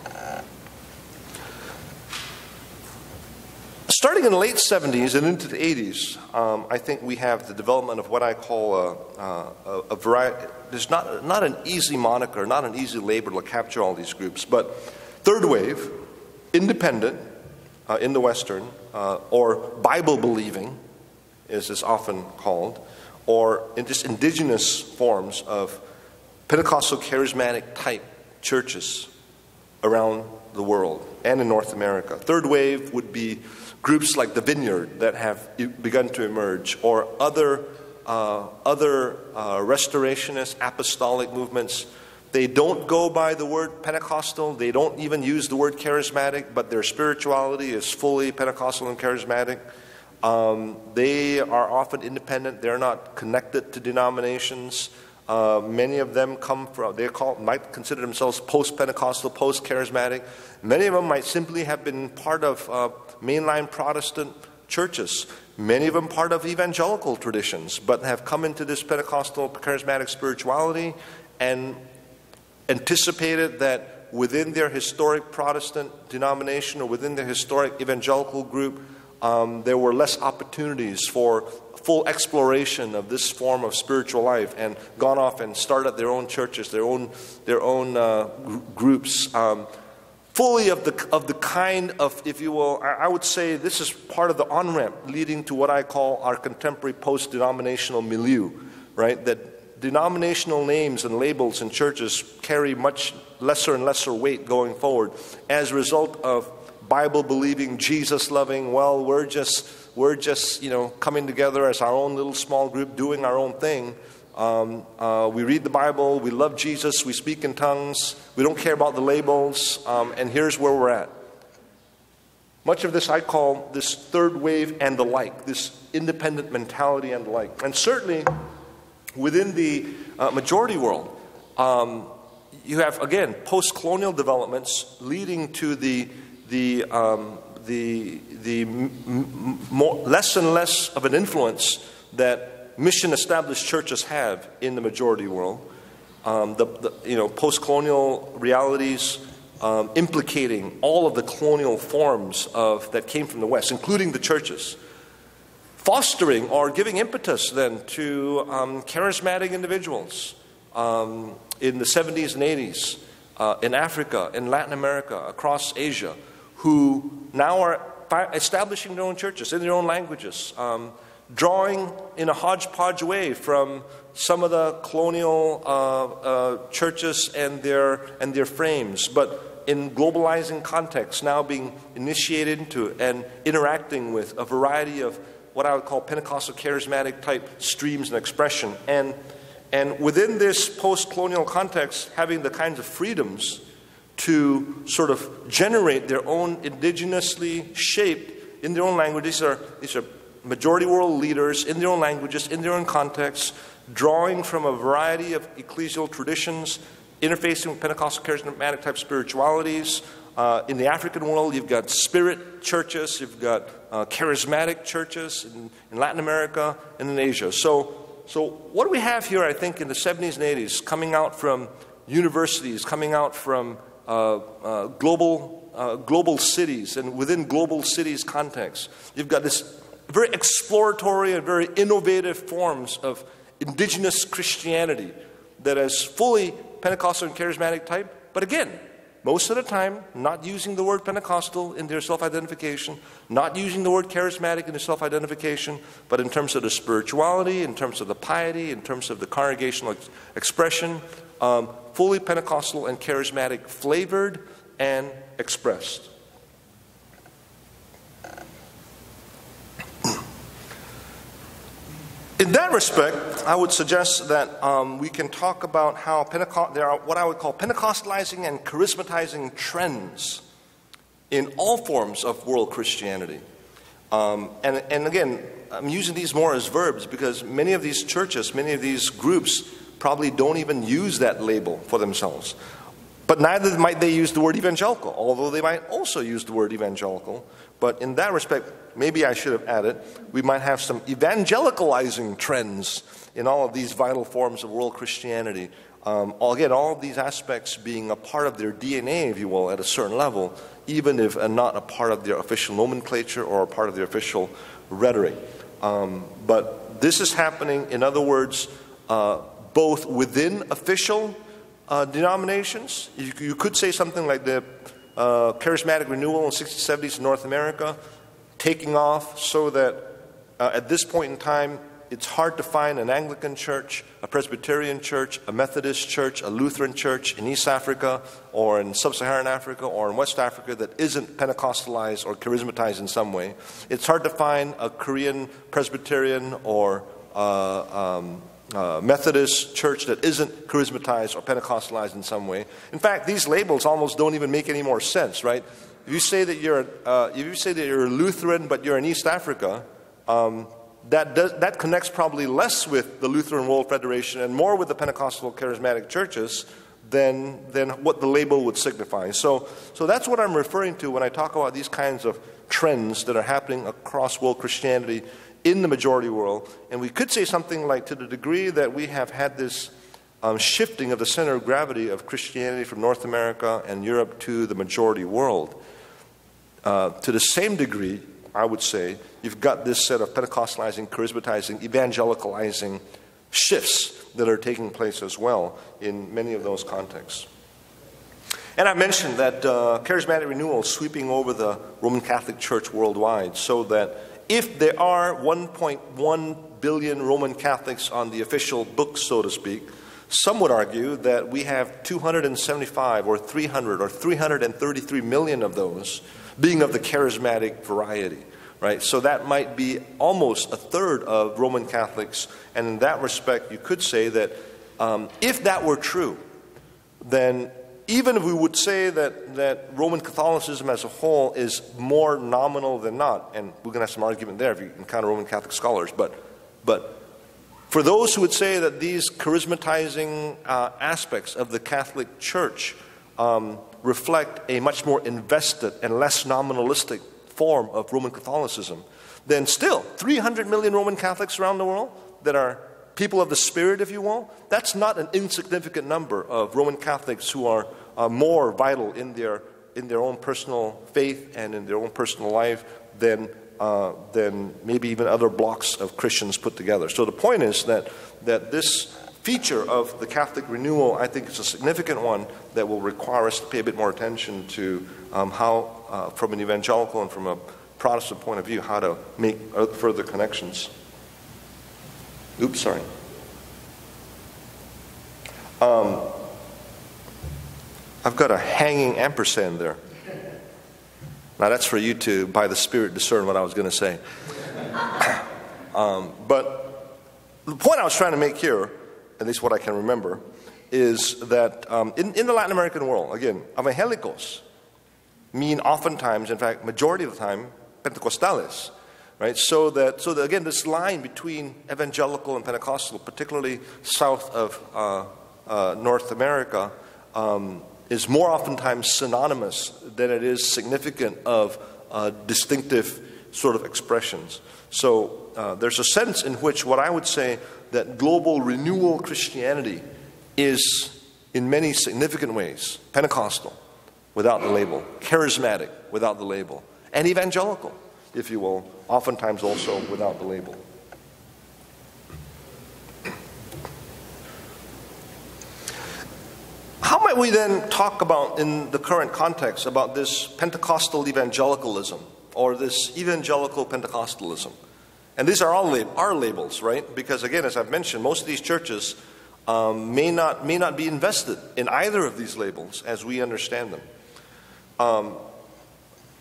S3: Starting in the late seventies and into the eighties, um, I think we have the development of what I call a, a, a variety. There's not, not an easy moniker, not an easy label to capture all these groups, but third wave, independent uh, in the Western, uh, or Bible-believing, as is often called, or in just indigenous forms of Pentecostal charismatic type churches around the world and in North America. Third wave would be groups like the Vineyard that have begun to emerge, or other uh, other uh, restorationist apostolic movements. They don't go by the word Pentecostal. They don't even use the word charismatic, but their spirituality is fully Pentecostal and charismatic. Um, they are often independent. They're not connected to denominations. Uh, many of them come from, they call, might consider themselves post-Pentecostal, post-charismatic. Many of them might simply have been part of uh, mainline Protestant churches. Many of them part of evangelical traditions, but have come into this Pentecostal charismatic spirituality and anticipated that within their historic Protestant denomination or within their historic evangelical group, um, there were less opportunities for full exploration of this form of spiritual life, and gone off and started their own churches, their own their own uh, gr- groups, um, fully of the of the kind of, if you will, I, I would say this is part of the on-ramp leading to what I call our contemporary post-denominational milieu, right? That denominational names and labels in churches carry much lesser and lesser weight going forward as a result of Bible-believing, Jesus-loving, well, we're just, we're just, you know, coming together as our own little small group, doing our own thing. Um, uh, we read the Bible, we love Jesus, we speak in tongues, we don't care about the labels, um, and here's where we're at. Much of this I call this third wave and the like, this independent mentality and the like. And certainly within the uh, majority world, um, you have, again, post-colonial developments leading to the the um, the the m- m- more, less and less of an influence that mission-established churches have in the majority world. Um, the, the you know post-colonial realities um, implicating all of the colonial forms of that came from the West, including the churches, fostering or giving impetus then to um, charismatic individuals um, in the seventies and eighties uh, in Africa, in Latin America, across Asia, who now are establishing their own churches in their own languages, um, drawing in a hodgepodge way from some of the colonial uh, uh, churches and their and their frames, but in globalizing contexts, now being initiated into and interacting with a variety of what I would call Pentecostal charismatic type streams and expression, and and within this post-colonial context, having the kinds of freedoms to sort of generate their own indigenously shaped, in their own language. These are, these are majority world leaders in their own languages, in their own contexts, drawing from a variety of ecclesial traditions, interfacing with Pentecostal charismatic type spiritualities. Uh, in the African world, you've got spirit churches, you've got uh, charismatic churches in, in Latin America and in Asia. So, so what do we have here, I think, in the seventies and eighties, coming out from universities, coming out from Uh, uh, global uh, global cities, and within global cities context, you've got this very exploratory and very innovative forms of indigenous Christianity that is fully Pentecostal and charismatic type, but again, most of the time, not using the word Pentecostal in their self-identification, not using the word charismatic in their self-identification, but in terms of the spirituality, in terms of the piety, in terms of the congregational ex- expression, um, fully Pentecostal and charismatic flavored and expressed. In that respect, I would suggest that um, we can talk about how Pentecost, there are what I would call Pentecostalizing and charismatizing trends in all forms of world Christianity. Um, and, and again, I'm using these more as verbs because many of these churches, many of these groups probably don't even use that label for themselves. But neither might they use the word evangelical, although they might also use the word evangelical. But in that respect, maybe I should have added, we might have some evangelicalizing trends in all of these vital forms of world Christianity. Um, again, all of these aspects being a part of their D N A, if you will, at a certain level, even if uh, not a part of their official nomenclature or a part of their official rhetoric. Um, but this is happening, in other words, uh, both within official uh, denominations. You, you could say something like the uh, charismatic renewal in the sixties, seventies in North America, taking off so that uh, at this point in time, it's hard to find an Anglican church, a Presbyterian church, a Methodist church, a Lutheran church in East Africa or in Sub-Saharan Africa or in West Africa that isn't Pentecostalized or charismatized in some way. It's hard to find a Korean Presbyterian or uh, um, uh, Methodist church that isn't charismatized or Pentecostalized in some way. In fact, these labels almost don't even make any more sense, right? If you say that you're, uh, if you say that you're a Lutheran but you're in East Africa, um, That, does, that connects probably less with the Lutheran World Federation and more with the Pentecostal charismatic churches than, than what the label would signify. So, so that's what I'm referring to when I talk about these kinds of trends that are happening across world Christianity in the majority world. And we could say something like, to the degree that we have had this um, shifting of the center of gravity of Christianity from North America and Europe to the majority world, uh, to the same degree, I would say, you've got this set of Pentecostalizing, charismatizing, evangelicalizing shifts that are taking place as well in many of those contexts. And I mentioned that uh, charismatic renewal is sweeping over the Roman Catholic Church worldwide, so that if there are one point one billion Roman Catholics on the official books, so to speak, some would argue that we have two hundred seventy-five or three hundred or three hundred thirty-three million of those being of the charismatic variety, right? So that might be almost a third of Roman Catholics. And in that respect, you could say that um, if that were true, then even if we would say that, that Roman Catholicism as a whole is more nominal than not, and we're going to have some argument there if you encounter Roman Catholic scholars, but, but for those who would say that these charismatizing uh, aspects of the Catholic Church um, reflect a much more invested and less nominalistic form of Roman Catholicism, then still three hundred million Roman Catholics around the world that are people of the Spirit, if you will, that's not an insignificant number of Roman Catholics who are uh, more vital in their in their own personal faith and in their own personal life than uh, than maybe even other blocks of Christians put together. So the point is that that this feature of the Catholic renewal, I think, is a significant one that will require us to pay a bit more attention to um, how, uh, from an evangelical and from a Protestant point of view, how to make further connections. Oops, sorry. Um, I've got a hanging ampersand there. Now that's for you to, by the Spirit, discern what I was going to say. um, but the point I was trying to make here, at least what I can remember, is that um, in, in the Latin American world, again, evangelicals mean oftentimes, in fact, majority of the time, Pentecostales, right? So that, so that again, this line between evangelical and Pentecostal, particularly south of uh, uh, North America, um, is more oftentimes synonymous than it is significant of uh, distinctive sort of expressions. So uh, there's a sense in which what I would say that global renewal Christianity is in many significant ways Pentecostal without the label, charismatic without the label, and evangelical, if you will, oftentimes also without the label. How might we then talk about, in the current context, about this Pentecostal evangelicalism or this evangelical Pentecostalism? And these are all lab- our labels, right? Because again, as I've mentioned, most of these churches um, may not may not be invested in either of these labels as we understand them. Um,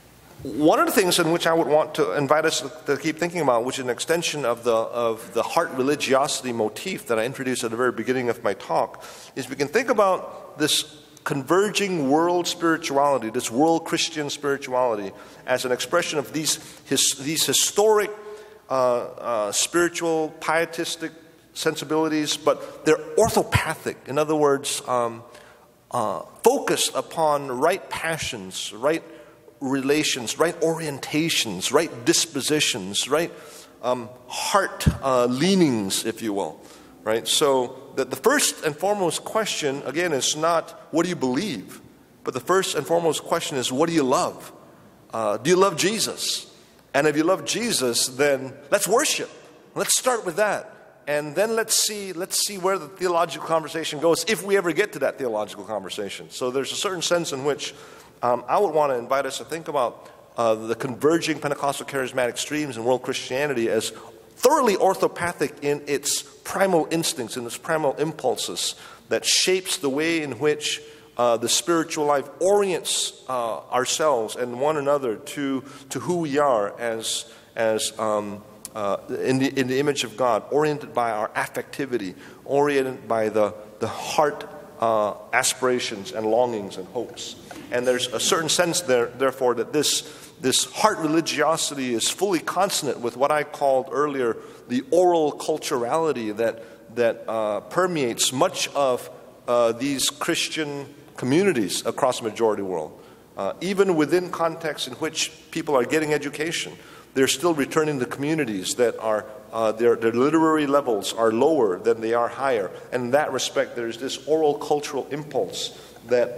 S3: one of the things in which I would want to invite us to keep thinking about, which is an extension of the, of the heart religiosity motif that I introduced at the very beginning of my talk, is we can think about this converging world spirituality, this world Christian spirituality, as an expression of these, his, these historic uh, uh, spiritual, pietistic sensibilities, but they're orthopathic. In other words, um, uh, focused upon right passions, right relations, right orientations, right dispositions, right um, heart uh, leanings, if you will. Right? So that the first and foremost question, again, is not what do you believe, but the first and foremost question is what do you love? Uh, do you love Jesus? And if you love Jesus, then let's worship. Let's start with that. And then let's see, let's see where the theological conversation goes, if we ever get to that theological conversation. So there's a certain sense in which um, I would want to invite us to think about uh, the converging Pentecostal charismatic streams in world Christianity as thoroughly orthopathic in its primal instincts, in its primal impulses that shapes the way in which uh, the spiritual life orients uh, ourselves and one another to, to who we are as, as um, Uh, in, the, in the image of God, oriented by our affectivity, oriented by the, the heart uh, aspirations and longings and hopes. And there's a certain sense there, therefore, that this, this heart religiosity is fully consonant with what I called earlier the oral culturality that, that uh, permeates much of uh, these Christian communities across the majority world. Uh, even within contexts in which people are getting education, they're still returning to communities that are, uh, their, their literary levels are lower than they are higher. And in that respect, there's this oral cultural impulse that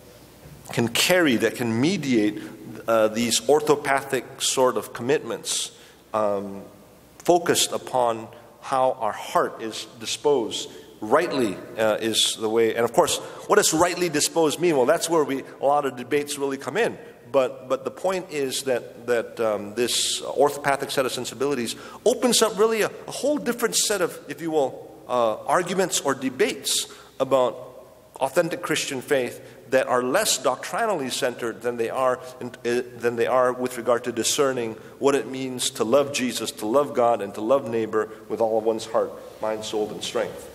S3: can carry, that can mediate uh, these orthopathic sort of commitments um, focused upon how our heart is disposed. Rightly uh, is the way, and of course, what does rightly disposed mean? Well, that's where we a lot of debates really come in. But but the point is that that um, this orthopathic set of sensibilities opens up really a, a whole different set of, if you will, uh, arguments or debates about authentic Christian faith that are less doctrinally centered than they are in, uh, than they are with regard to discerning what it means to love Jesus, to love God, and to love neighbor with all of one's heart, mind, soul, and strength.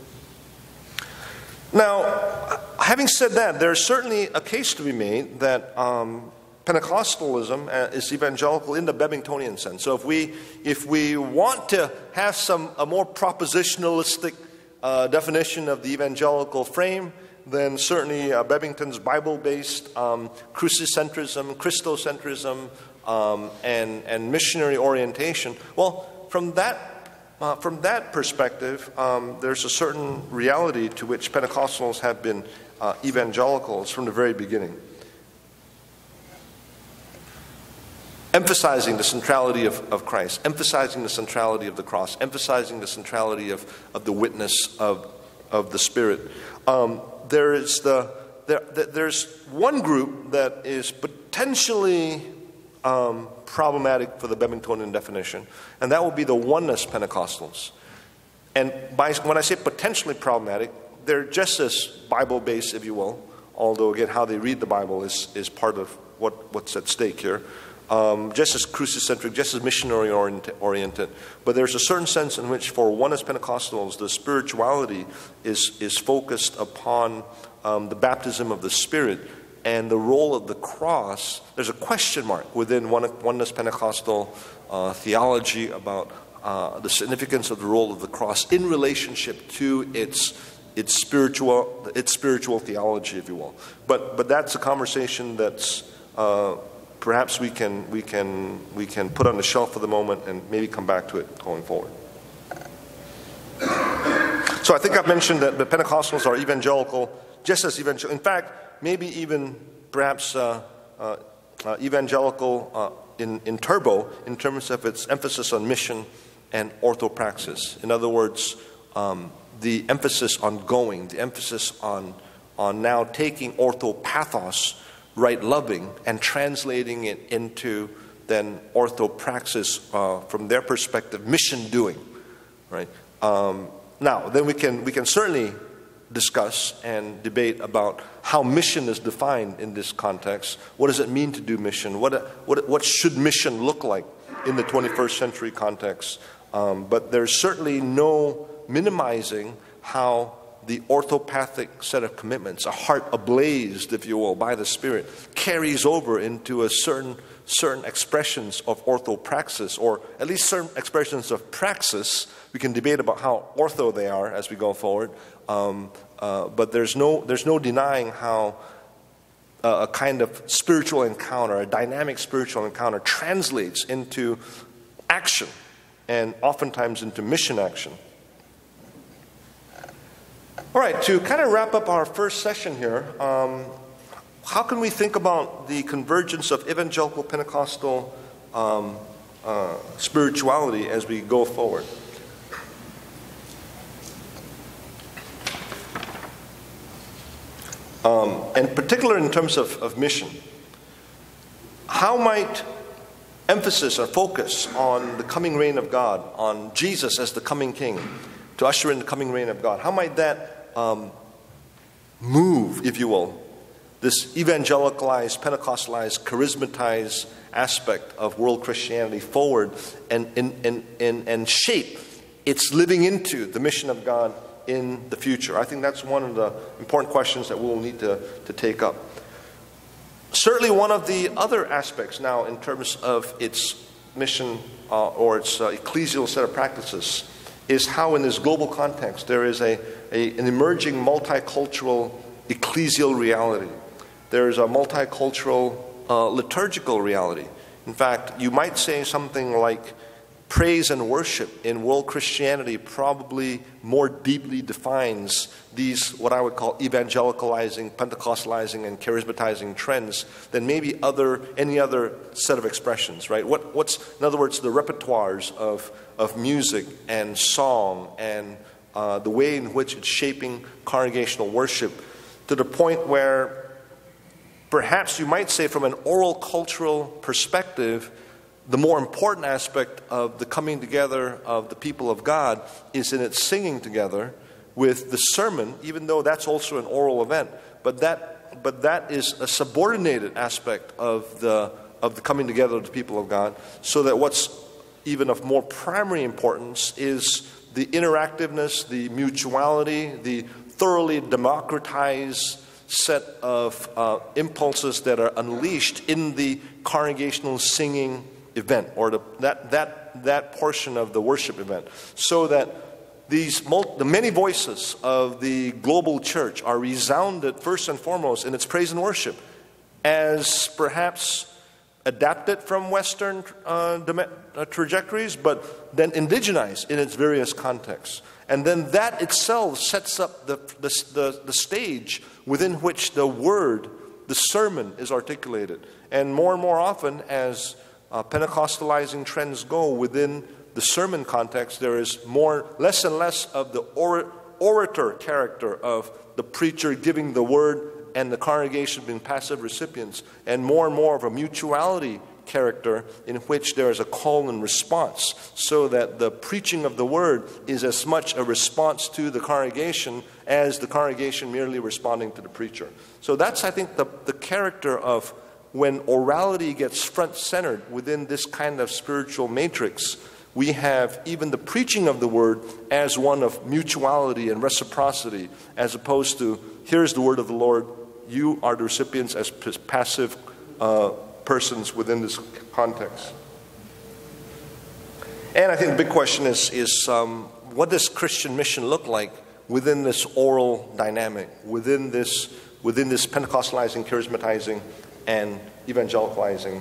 S3: Now, having said that, there's certainly a case to be made that um, Pentecostalism is evangelical in the Bebingtonian sense. So if we if we want to have some a more propositionalistic uh, definition of the evangelical frame, then certainly uh, Bebington's Bible-based um, crucicentrism, Christocentrism, um, and and missionary orientation. Well, from that. Uh, from that perspective, um, there's a certain reality to which Pentecostals have been uh, evangelicals from the very beginning. Emphasizing the centrality of, of Christ, emphasizing the centrality of the cross, emphasizing the centrality of, of the witness of, of the Spirit. Um, there is the, there, there's one group that is potentially um, problematic for the Bebingtonian definition, and that would be the oneness Pentecostals. And by, when I say potentially problematic, they're just as Bible-based, if you will, although again how they read the Bible is, is part of what, what's at stake here. Um, just as crucicentric, just as missionary orient, oriented. But there's a certain sense in which for oneness Pentecostals, the spirituality is, is focused upon um, the baptism of the Spirit. And the role of the cross, there's a question mark within oneness Pentecostal uh, theology about uh, the significance of the role of the cross in relationship to its its spiritual its spiritual theology, if you will. But but that's a conversation that's uh, perhaps we can we can we can put on the shelf for the moment and maybe come back to it going forward. So I think I've mentioned that the Pentecostals are evangelical, just as evangelical. In fact, maybe even perhaps uh, uh, uh, evangelical uh, in, in turbo in terms of its emphasis on mission and orthopraxis. In other words, um, the emphasis on going, the emphasis on, on now taking orthopathos, right loving, and translating it into then orthopraxis uh, from their perspective, mission doing. Right? Um, now, then we can, we can certainly discuss and debate about how mission is defined in this context. What does it mean to do mission? What, what, what should mission look like in the twenty-first century context? Um, but there's certainly no minimizing how the orthopathic set of commitments, a heart ablazed, if you will, by the Spirit, carries over into a certain certain expressions of orthopraxis, or at least certain expressions of praxis. We can debate about how ortho they are as we go forward, um, uh, but there's no there's no denying how uh, a kind of spiritual encounter, a dynamic spiritual encounter, translates into action, and oftentimes into mission action. All right, to kind of wrap up our first session here, um, how can we think about the convergence of evangelical Pentecostal um, uh, spirituality as we go forward? Um, and particularly in terms of, of mission, how might emphasis or focus on the coming reign of God, on Jesus as the coming King, to usher in the coming reign of God, how might that um, move, if you will, this evangelicalized, Pentecostalized, charismatized aspect of world Christianity forward and, and, and, and, and shape its living into the mission of God in the future? I think that's one of the important questions that we'll need to, to take up. Certainly one of the other aspects now in terms of its mission uh, or its uh, ecclesial set of practices is how in this global context there is a, a, an emerging multicultural ecclesial reality. There is a multicultural uh, liturgical reality. In fact, you might say something like praise and worship in world Christianity probably more deeply defines these, what I would call evangelicalizing, Pentecostalizing, and charismatizing trends than maybe other any other set of expressions, right? What, what's, in other words, the repertoires of, of music and song and uh, the way in which it's shaping congregational worship to the point where perhaps you might say from an oral cultural perspective, the more important aspect of the coming together of the people of God is in its singing together with the sermon, even though that's also an oral event. But that, but that is a subordinated aspect of the, of the coming together of the people of God, so that what's even of more primary importance is the interactiveness, the mutuality, the thoroughly democratized set of uh, impulses that are unleashed in the congregational singing event, or the, that that that portion of the worship event, so that these mul- the many voices of the global church are resounded first and foremost in its praise and worship, as perhaps adapted from Western uh, dem- uh, trajectories, but then indigenized in its various contexts, and then that itself sets up the the, the, the stage within which the word, the sermon, is articulated, and more and more often as Uh, Pentecostalizing trends go within the sermon context, there is more, less and less of the or, orator character of the preacher giving the word and the congregation being passive recipients, and more and more of a mutuality character in which there is a call and response, so that the preaching of the word is as much a response to the congregation as the congregation merely responding to the preacher. So that's, I think, the, the character of when orality gets front-centered within this kind of spiritual matrix. We have even the preaching of the word as one of mutuality and reciprocity, as opposed to, here's the word of the Lord, you are the recipients as passive uh, persons within this context. And I think the big question is, is um, what does Christian mission look like within this oral dynamic, within this, within this Pentecostalizing, charismatizing, and evangelicalizing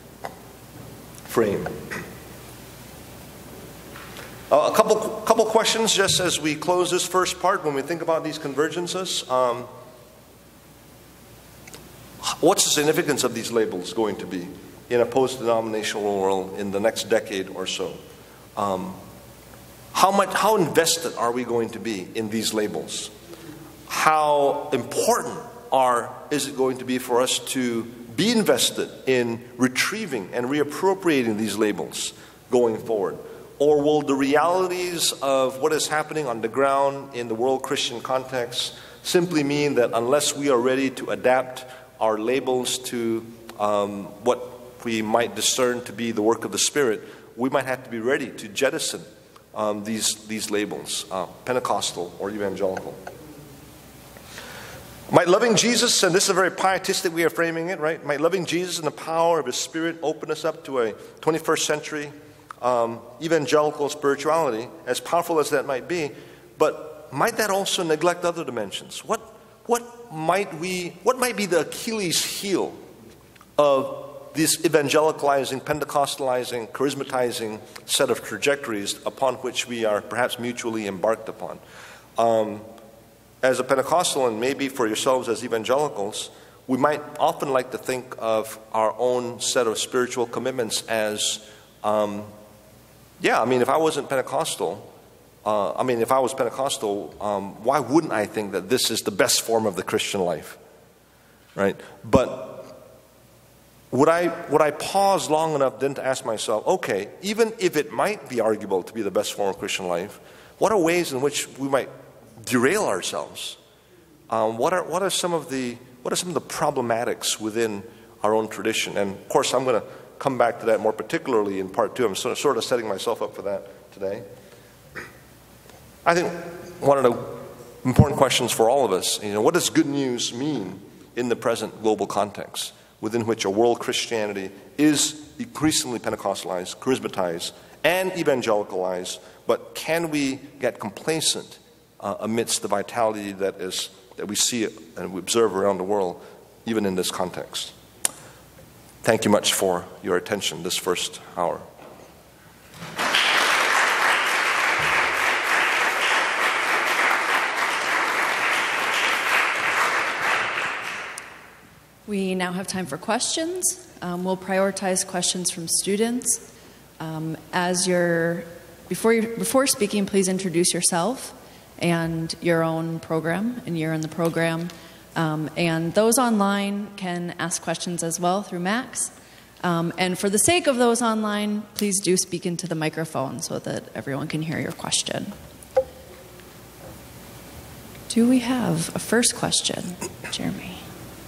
S3: frame? Uh, a couple couple questions just as we close this first part when we think about these convergences. Um, what's the significance of these labels going to be in a post-denominational world in the next decade or so? Um, how much, how invested are we going to be in these labels? How important are is it going to be for us to be invested in retrieving and reappropriating these labels going forward? Or will the realities of what is happening on the ground in the world Christian context simply mean that unless we are ready to adapt our labels to um, what we might discern to be the work of the Spirit, we might have to be ready to jettison um, these, these labels, uh, Pentecostal or evangelical. Might loving Jesus, and this is a very pietistic way of framing it, right? Might loving Jesus and the power of His Spirit open us up to a twenty-first century um, evangelical spirituality, as powerful as that might be, but might that also neglect other dimensions? What, what might we, what might be the Achilles heel of this evangelicalizing, Pentecostalizing, charismatizing set of trajectories upon which we are perhaps mutually embarked upon? Um, as a Pentecostal, and maybe for yourselves as evangelicals, we might often like to think of our own set of spiritual commitments as, um, yeah, I mean, if I wasn't Pentecostal, uh, I mean, if I was Pentecostal, um, why wouldn't I think that this is the best form of the Christian life, right? But would I, would I pause long enough then to ask myself, okay, even if it might be arguable to be the best form of Christian life, what are ways in which we might derail ourselves? Um, what are what are some of the what are some of the problematics within our own tradition? And of course, I'm going to come back to that more particularly in part two. I'm sort of, sort of setting myself up for that today. I think one of the important questions for all of us, you know, what does good news mean in the present global context, within which a world Christianity is increasingly Pentecostalized, charismatized, and evangelicalized? But can we get complacent Uh, amidst the vitality that is that we see and we observe around the world, even in this context? Thank you much for your attention this first hour.
S4: We now have time for questions. Um, we'll prioritize questions from students. Um, as you're before you before speaking, please introduce yourself and your own program and year in the program. Um, and those online can ask questions as well through Max. Um, and for the sake of those online, please do speak into the microphone so that everyone can hear your question. Do we have a first question? Jeremy.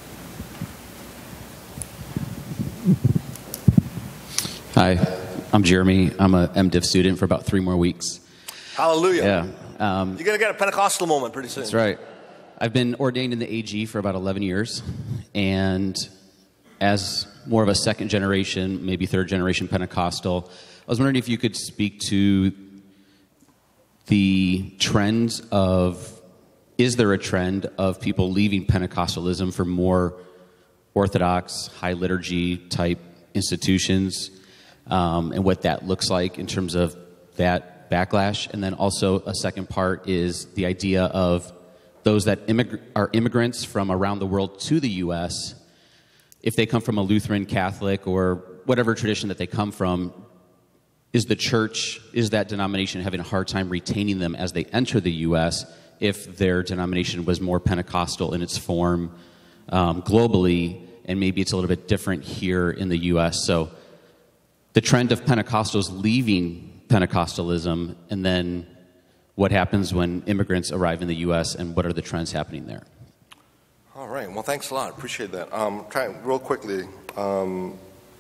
S5: Hi, I'm Jeremy. I'm a MDiv student for about three more weeks.
S3: Hallelujah.
S5: Yeah. Um,
S3: You're going to get a Pentecostal moment pretty soon.
S5: That's right. I've been ordained in the A G for about eleven years, and as more of a second generation, maybe third generation Pentecostal, I was wondering if you could speak to the trends of, is there a trend of people leaving Pentecostalism for more Orthodox, high liturgy type institutions, um, and what that looks like in terms of that backlash? And then also a second part is the idea of those that immig- are immigrants from around the world to the U S, if they come from a Lutheran, Catholic, or whatever tradition that they come from, is the church, is that denomination having a hard time retaining them as they enter the U S if their denomination was more Pentecostal in its form um, globally, and maybe it's a little bit different here in the U S? So the trend of Pentecostals leaving Pentecostalism, and then what happens when immigrants arrive in the U S, and what are the trends happening there?
S3: All right. Well, thanks a lot. Appreciate that. Um, try real quickly. Um,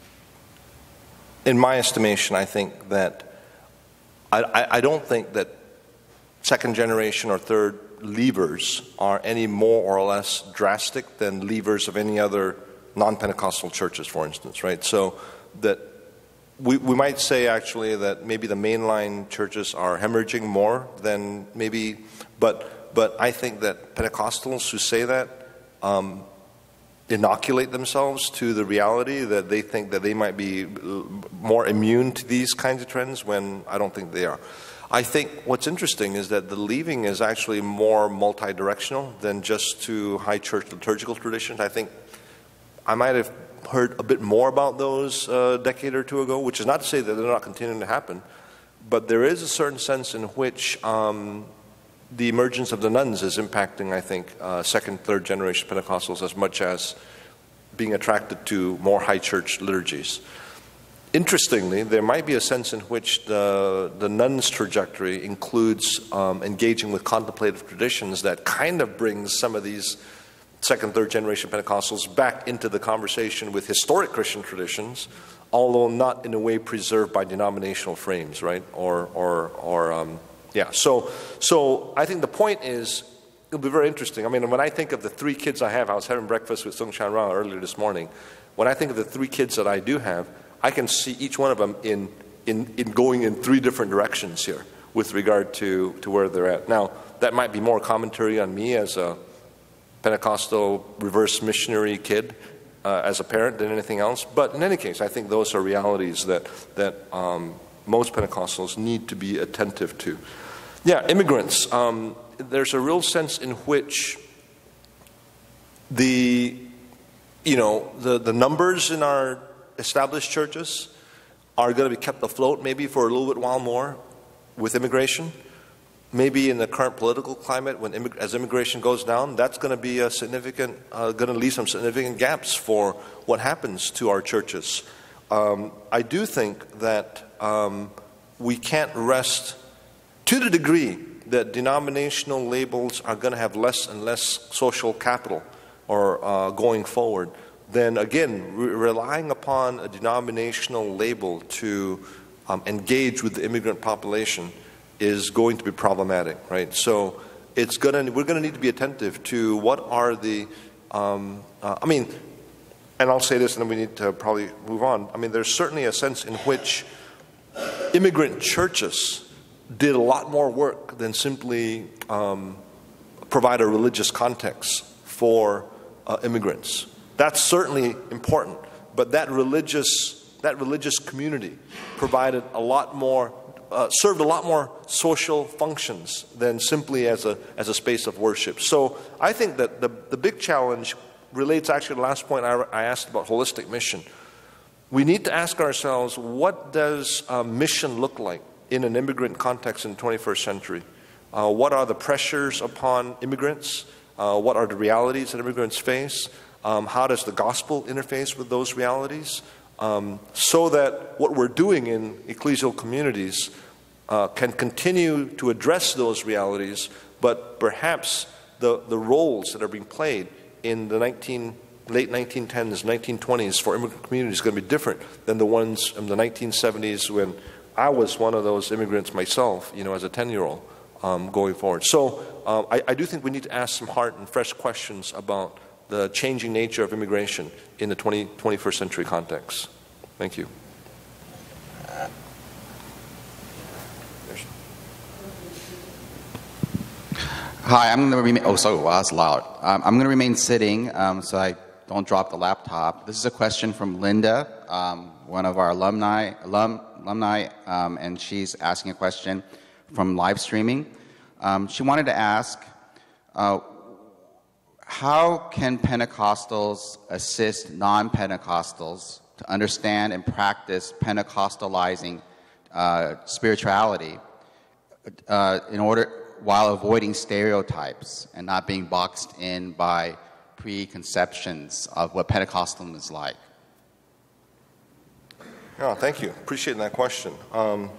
S3: in my estimation, I think that I, I, I don't think that second generation or third leavers are any more or less drastic than leavers of any other non-Pentecostal churches, for instance, right? So that We, we might say actually that maybe the mainline churches are hemorrhaging more than maybe, but but I think that Pentecostals who say that um, inoculate themselves to the reality that they think that they might be more immune to these kinds of trends, when I don't think they are. I think what's interesting is that the leaving is actually more multi-directional than just to high church liturgical traditions. I think I might have heard a bit more about those a decade or two ago, which is not to say that they're not continuing to happen, but there is a certain sense in which um, the emergence of the nuns is impacting, I think, uh, second, third generation Pentecostals as much as being attracted to more high church liturgies. interestingly, there might be a sense in which the, the nuns' trajectory includes um, engaging with contemplative traditions that kind of brings some of these second, third generation Pentecostals back into the conversation with historic Christian traditions, although not in a way preserved by denominational frames, right? Or, or, or um, yeah. So, so I think the point is, it'll be very interesting. I mean, when I think of the three kids I have, I was having breakfast with Sung Chan Ra earlier this morning. When I think of the three kids that I do have, I can see each one of them in, in, in going in three different directions here with regard to, to where they're at. Now, that might be more commentary on me as a Pentecostal reverse missionary kid, uh, as a parent, than anything else. But in any case, I think those are realities that, that um, most Pentecostals need to be attentive to. Yeah, immigrants. Um, there's a real sense in which the, you know, the, the numbers in our established churches are going to be kept afloat maybe for a little bit while more with immigration. Maybe in the current political climate, when immig- as immigration goes down, that's going to be a significant, uh, going to leave some significant gaps for what happens to our churches. Um, I do think that um, we can't rest to the degree that denominational labels are going to have less and less social capital or uh, going forward. Then again, re- relying upon a denominational label to um, engage with the immigrant population is going to be problematic, right? So it's gonna, we're going to need to be attentive to what are the, um, uh, I mean, and I'll say this and then we need to probably move on. I mean, there's certainly a sense in which immigrant churches did a lot more work than simply um, provide a religious context for uh, immigrants. That's certainly important, but that religious, that religious community provided a lot more, uh, served a lot more social functions than simply as a, as a space of worship. So I think that the, the big challenge relates actually to the last point I, I asked about holistic mission. We need to ask ourselves, what does uh, mission look like in an immigrant context in the twenty-first century? Uh, what are the pressures upon immigrants? Uh, what are the realities that immigrants face? Um, how does the gospel interface with those realities? Um, so that what we're doing in ecclesial communities uh, can continue to address those realities, but perhaps the, the roles that are being played in the nineteen, late nineteen tens, nineteen twenties for immigrant communities is going to be different than the ones in the nineteen seventies when I was one of those immigrants myself, you know, as a ten-year-old um, going forward. So uh, I, I do think we need to ask some hard and fresh questions about the changing nature of immigration in the twenty, twenty-first century context. Thank you.
S6: Hi, I'm going to remain, oh, sorry, wow, that's loud. Um, I'm going to remain sitting um, so I don't drop the laptop. This is a question from Linda, um, one of our alumni, alum, alumni, um, and she's asking a question from live streaming. Um, she wanted to ask, uh, how can Pentecostals assist non-Pentecostals to understand and practice Pentecostalizing uh, spirituality uh, in order, while avoiding stereotypes and not being boxed in by preconceptions of what Pentecostalism is like?
S3: Oh, thank you. Appreciate that question. Um,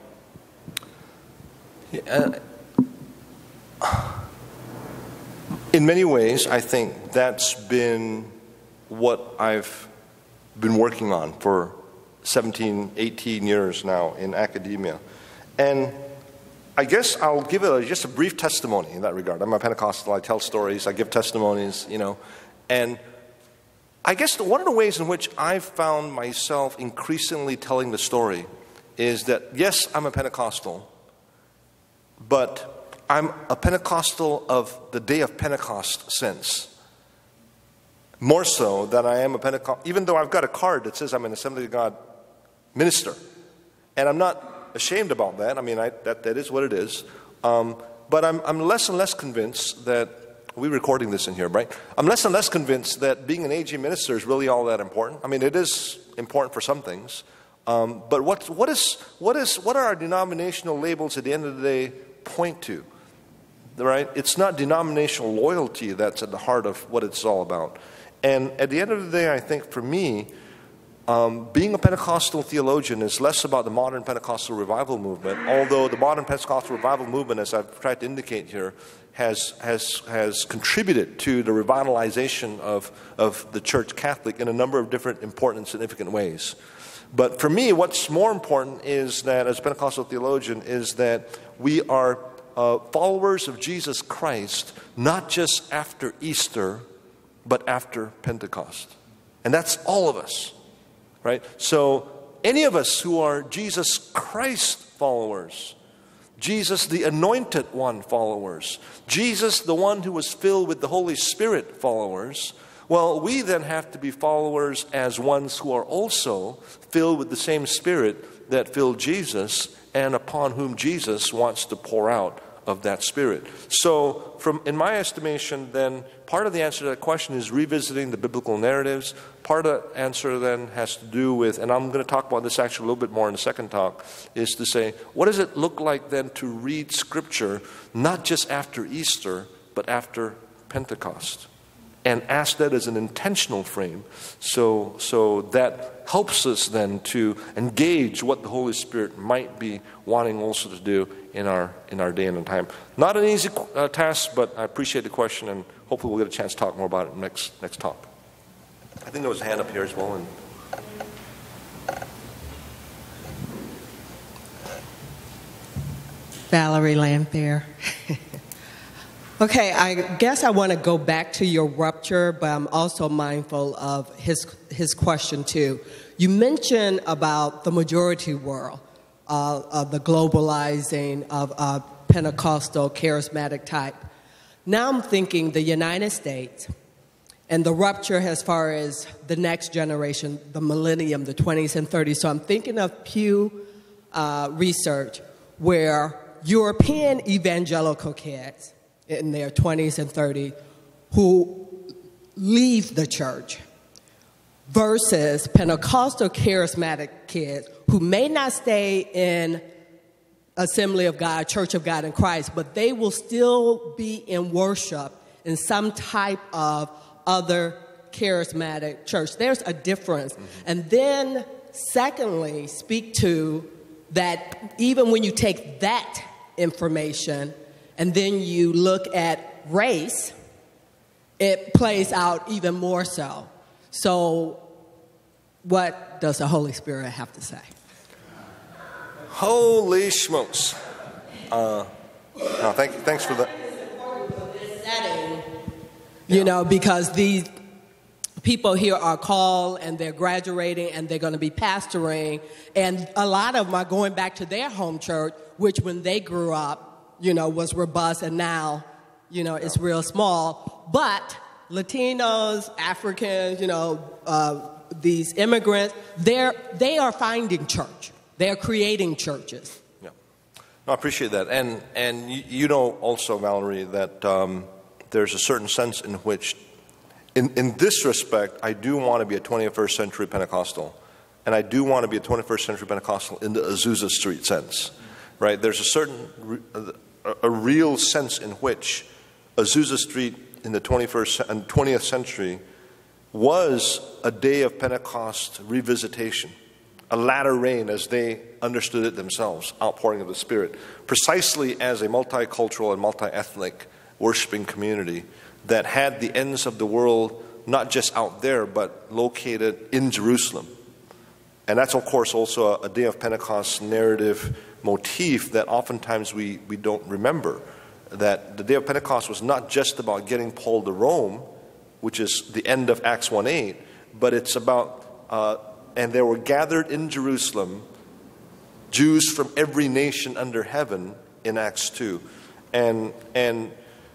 S3: yeah, uh, In many ways, I think that's been what I've been working on for seventeen, eighteen years now in academia. And I guess I'll give it a, just a brief testimony in that regard. I'm a Pentecostal, I tell stories, I give testimonies, you know. And I guess the, one of the ways in which I've found myself increasingly telling the story is that, yes, I'm a Pentecostal, but I'm a Pentecostal of the day of Pentecost sense. More so than I am a Pentecost, even though I've got a card that says I'm an Assembly of God minister. And I'm not ashamed about that. I mean, I, that, that is what it is. Um, but I'm, I'm less and less convinced that, we're recording this in here, right? I'm less and less convinced that being an A G minister is really all that important. I mean, it is important for some things. Um, but what, what, is, what, is, what are our denominational labels at the end of the day point to? Right? It's not denominational loyalty that's at the heart of what it's all about. And at the end of the day, I think for me, Um, being a Pentecostal theologian is less about the modern Pentecostal revival movement, although the modern Pentecostal revival movement, as I've tried to indicate here, has, has, has contributed to the revitalization of, of the Church Catholic in a number of different important and significant ways. But for me, what's more important is that, as a Pentecostal theologian, is that we are uh, followers of Jesus Christ, not just after Easter, but after Pentecost. And that's all of us, right? So any of us who are Jesus Christ followers, Jesus the Anointed One followers, Jesus the one who was filled with the Holy Spirit followers, well, we then have to be followers as ones who are also filled with the same Spirit that filled Jesus and upon whom Jesus wants to pour out of that Spirit. So, from in my estimation, then, part of the answer to that question is revisiting the biblical narratives. Part of the answer then has to do with, and I'm going to talk about this actually a little bit more in the second talk, is to say, what does it look like then to read Scripture not just after Easter, but after Pentecost? And ask that as an intentional frame, so so that helps us then to engage what the Holy Spirit might be wanting also to do in our in our day and time. Not an easy uh, task, but I appreciate the question, and hopefully we'll get a chance to talk more about it next next talk. I think there was a hand up here as well. And
S7: Valerie Lamphere. Okay, I guess I want to go back to your rupture, but I'm also mindful of his his question too. You mentioned about the majority world, uh, of the globalizing of uh, Pentecostal charismatic type. Now I'm thinking the United States and the rupture as far as the next generation, the millennium, the twenties and thirties. So I'm thinking of Pew uh, Research, where European evangelical kids in their twenties and thirties who leave the church versus Pentecostal charismatic kids who may not stay in Assembly of God, Church of God in Christ, but they will still be in worship in some type of other charismatic church. There's a difference. Mm-hmm. And then secondly, speak to that even when you take that information and then you look at race, it plays out even more so. So what does the Holy Spirit have to say?
S3: Holy smokes. Uh, no, thank you. Thanks for that.
S7: Setting, you know, because these people here are called and they're graduating and they're going to be pastoring. And a lot of them are going back to their home church, which when they grew up, you know, was robust, and now, you know, it's real small. But Latinos, Africans, you know, uh, these immigrants, they're, they are finding church. They're creating churches.
S3: Yeah. No, I appreciate that. And, and you, you know also, Valerie, that um, there's a certain sense in which, in, in this respect, I do want to be a twenty-first century Pentecostal. And I do want to be a twenty-first century Pentecostal in the Azusa Street sense. Right? There's a certain, a, a real sense in which Azusa Street in the twenty-first and twentieth century was a day of Pentecost revisitation, a latter rain as they understood it themselves, outpouring of the Spirit, precisely as a multicultural and multi-ethnic worshiping community that had the ends of the world not just out there, but located in Jerusalem. And that's, of course, also a, a day of Pentecost narrative motif that oftentimes we, we don't remember. That the day of Pentecost was not just about getting Paul to Rome, which is the end of Acts one eight, but it's about, uh, and there were gathered in Jerusalem Jews from every nation under heaven in Acts two. And, and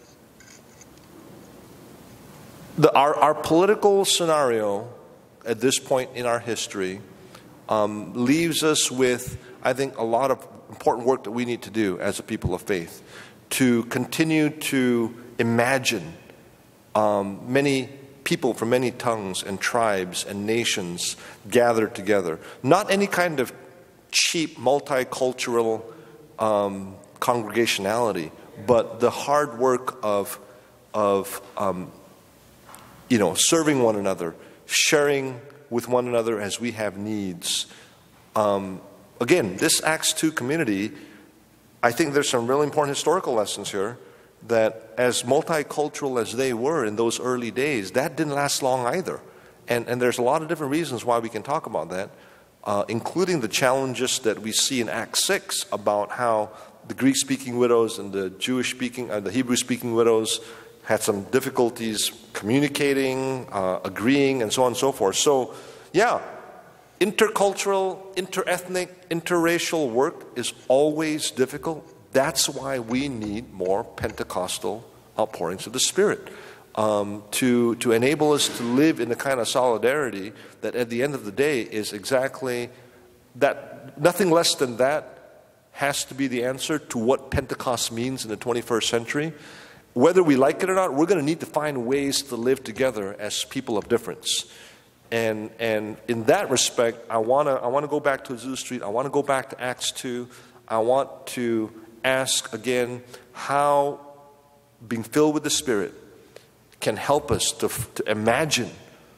S3: the, our, our political scenario at this point in our history um, leaves us with, I think, a lot of important work that we need to do as a people of faith to continue to imagine um, many people from many tongues and tribes and nations gathered together. Not any kind of cheap multicultural um, congregationality, but the hard work of, of um, you know, serving one another, sharing with one another as we have needs. Um, again, this Acts two community, I think there's some really important historical lessons here, that as multicultural as they were in those early days, that didn't last long either. And, and there's a lot of different reasons why we can talk about that, uh, including the challenges that we see in Acts six about how the Greek-speaking widows and the Jewish-speaking, uh, the Hebrew-speaking widows had some difficulties communicating, uh, agreeing, and so on and so forth. So, yeah, intercultural, interethnic, interracial work is always difficult. That's why we need more Pentecostal outpourings of the Spirit, um, to, to enable us to live in the kind of solidarity that at the end of the day is exactly that. Nothing less than that has to be the answer to what Pentecost means in the twenty-first century. Whether we like it or not, we're going to need to find ways to live together as people of difference. And, and in that respect, I want to I want to go back to Azusa Street. I want to go back to Acts two. I want to ask again how being filled with the Spirit can help us to, to imagine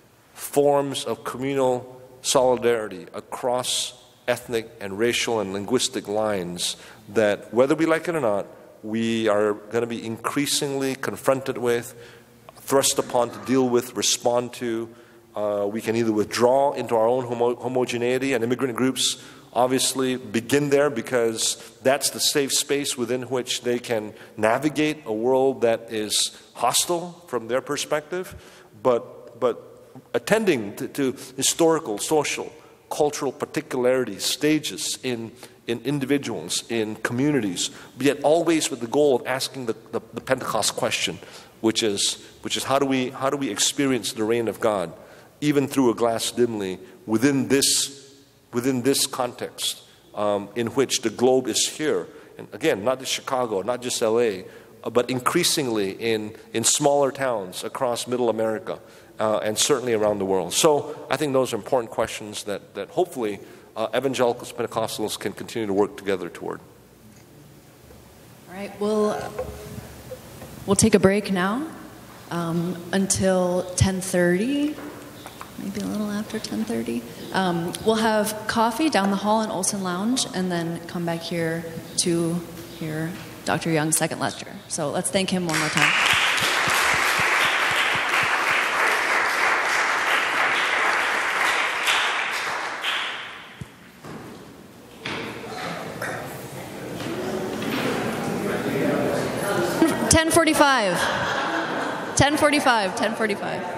S3: forms of communal solidarity across ethnic and racial and linguistic lines that, whether we like it or not, we are going to be increasingly confronted with, thrust upon to deal with, respond to. Uh, we can either withdraw into our own homo- homogeneity, and immigrant groups obviously begin there because that's the safe space within which they can navigate a world that is hostile from their perspective. But, but attending to, to historical, social, cultural particularities, stages in, in individuals, in communities, but yet always with the goal of asking the, the, the Pentecost question, which is, which is how do we, how do we experience the reign of God, even through a glass dimly, within this, within this context, um, in which the globe is here. And again, not just Chicago, not just L A, uh, but increasingly in, in smaller towns across middle America, uh, and certainly around the world. So I think those are important questions that, that hopefully uh, evangelicals, Pentecostals can continue to work together toward.
S4: All right, we'll, we'll take a break now um, until ten thirty. Maybe a little after ten thirty. Um, we'll have coffee down the hall in Olson Lounge and then come back here to hear Doctor Young's second lecture. So let's thank him one more time. ten forty-five. ten forty-five. ten forty-five.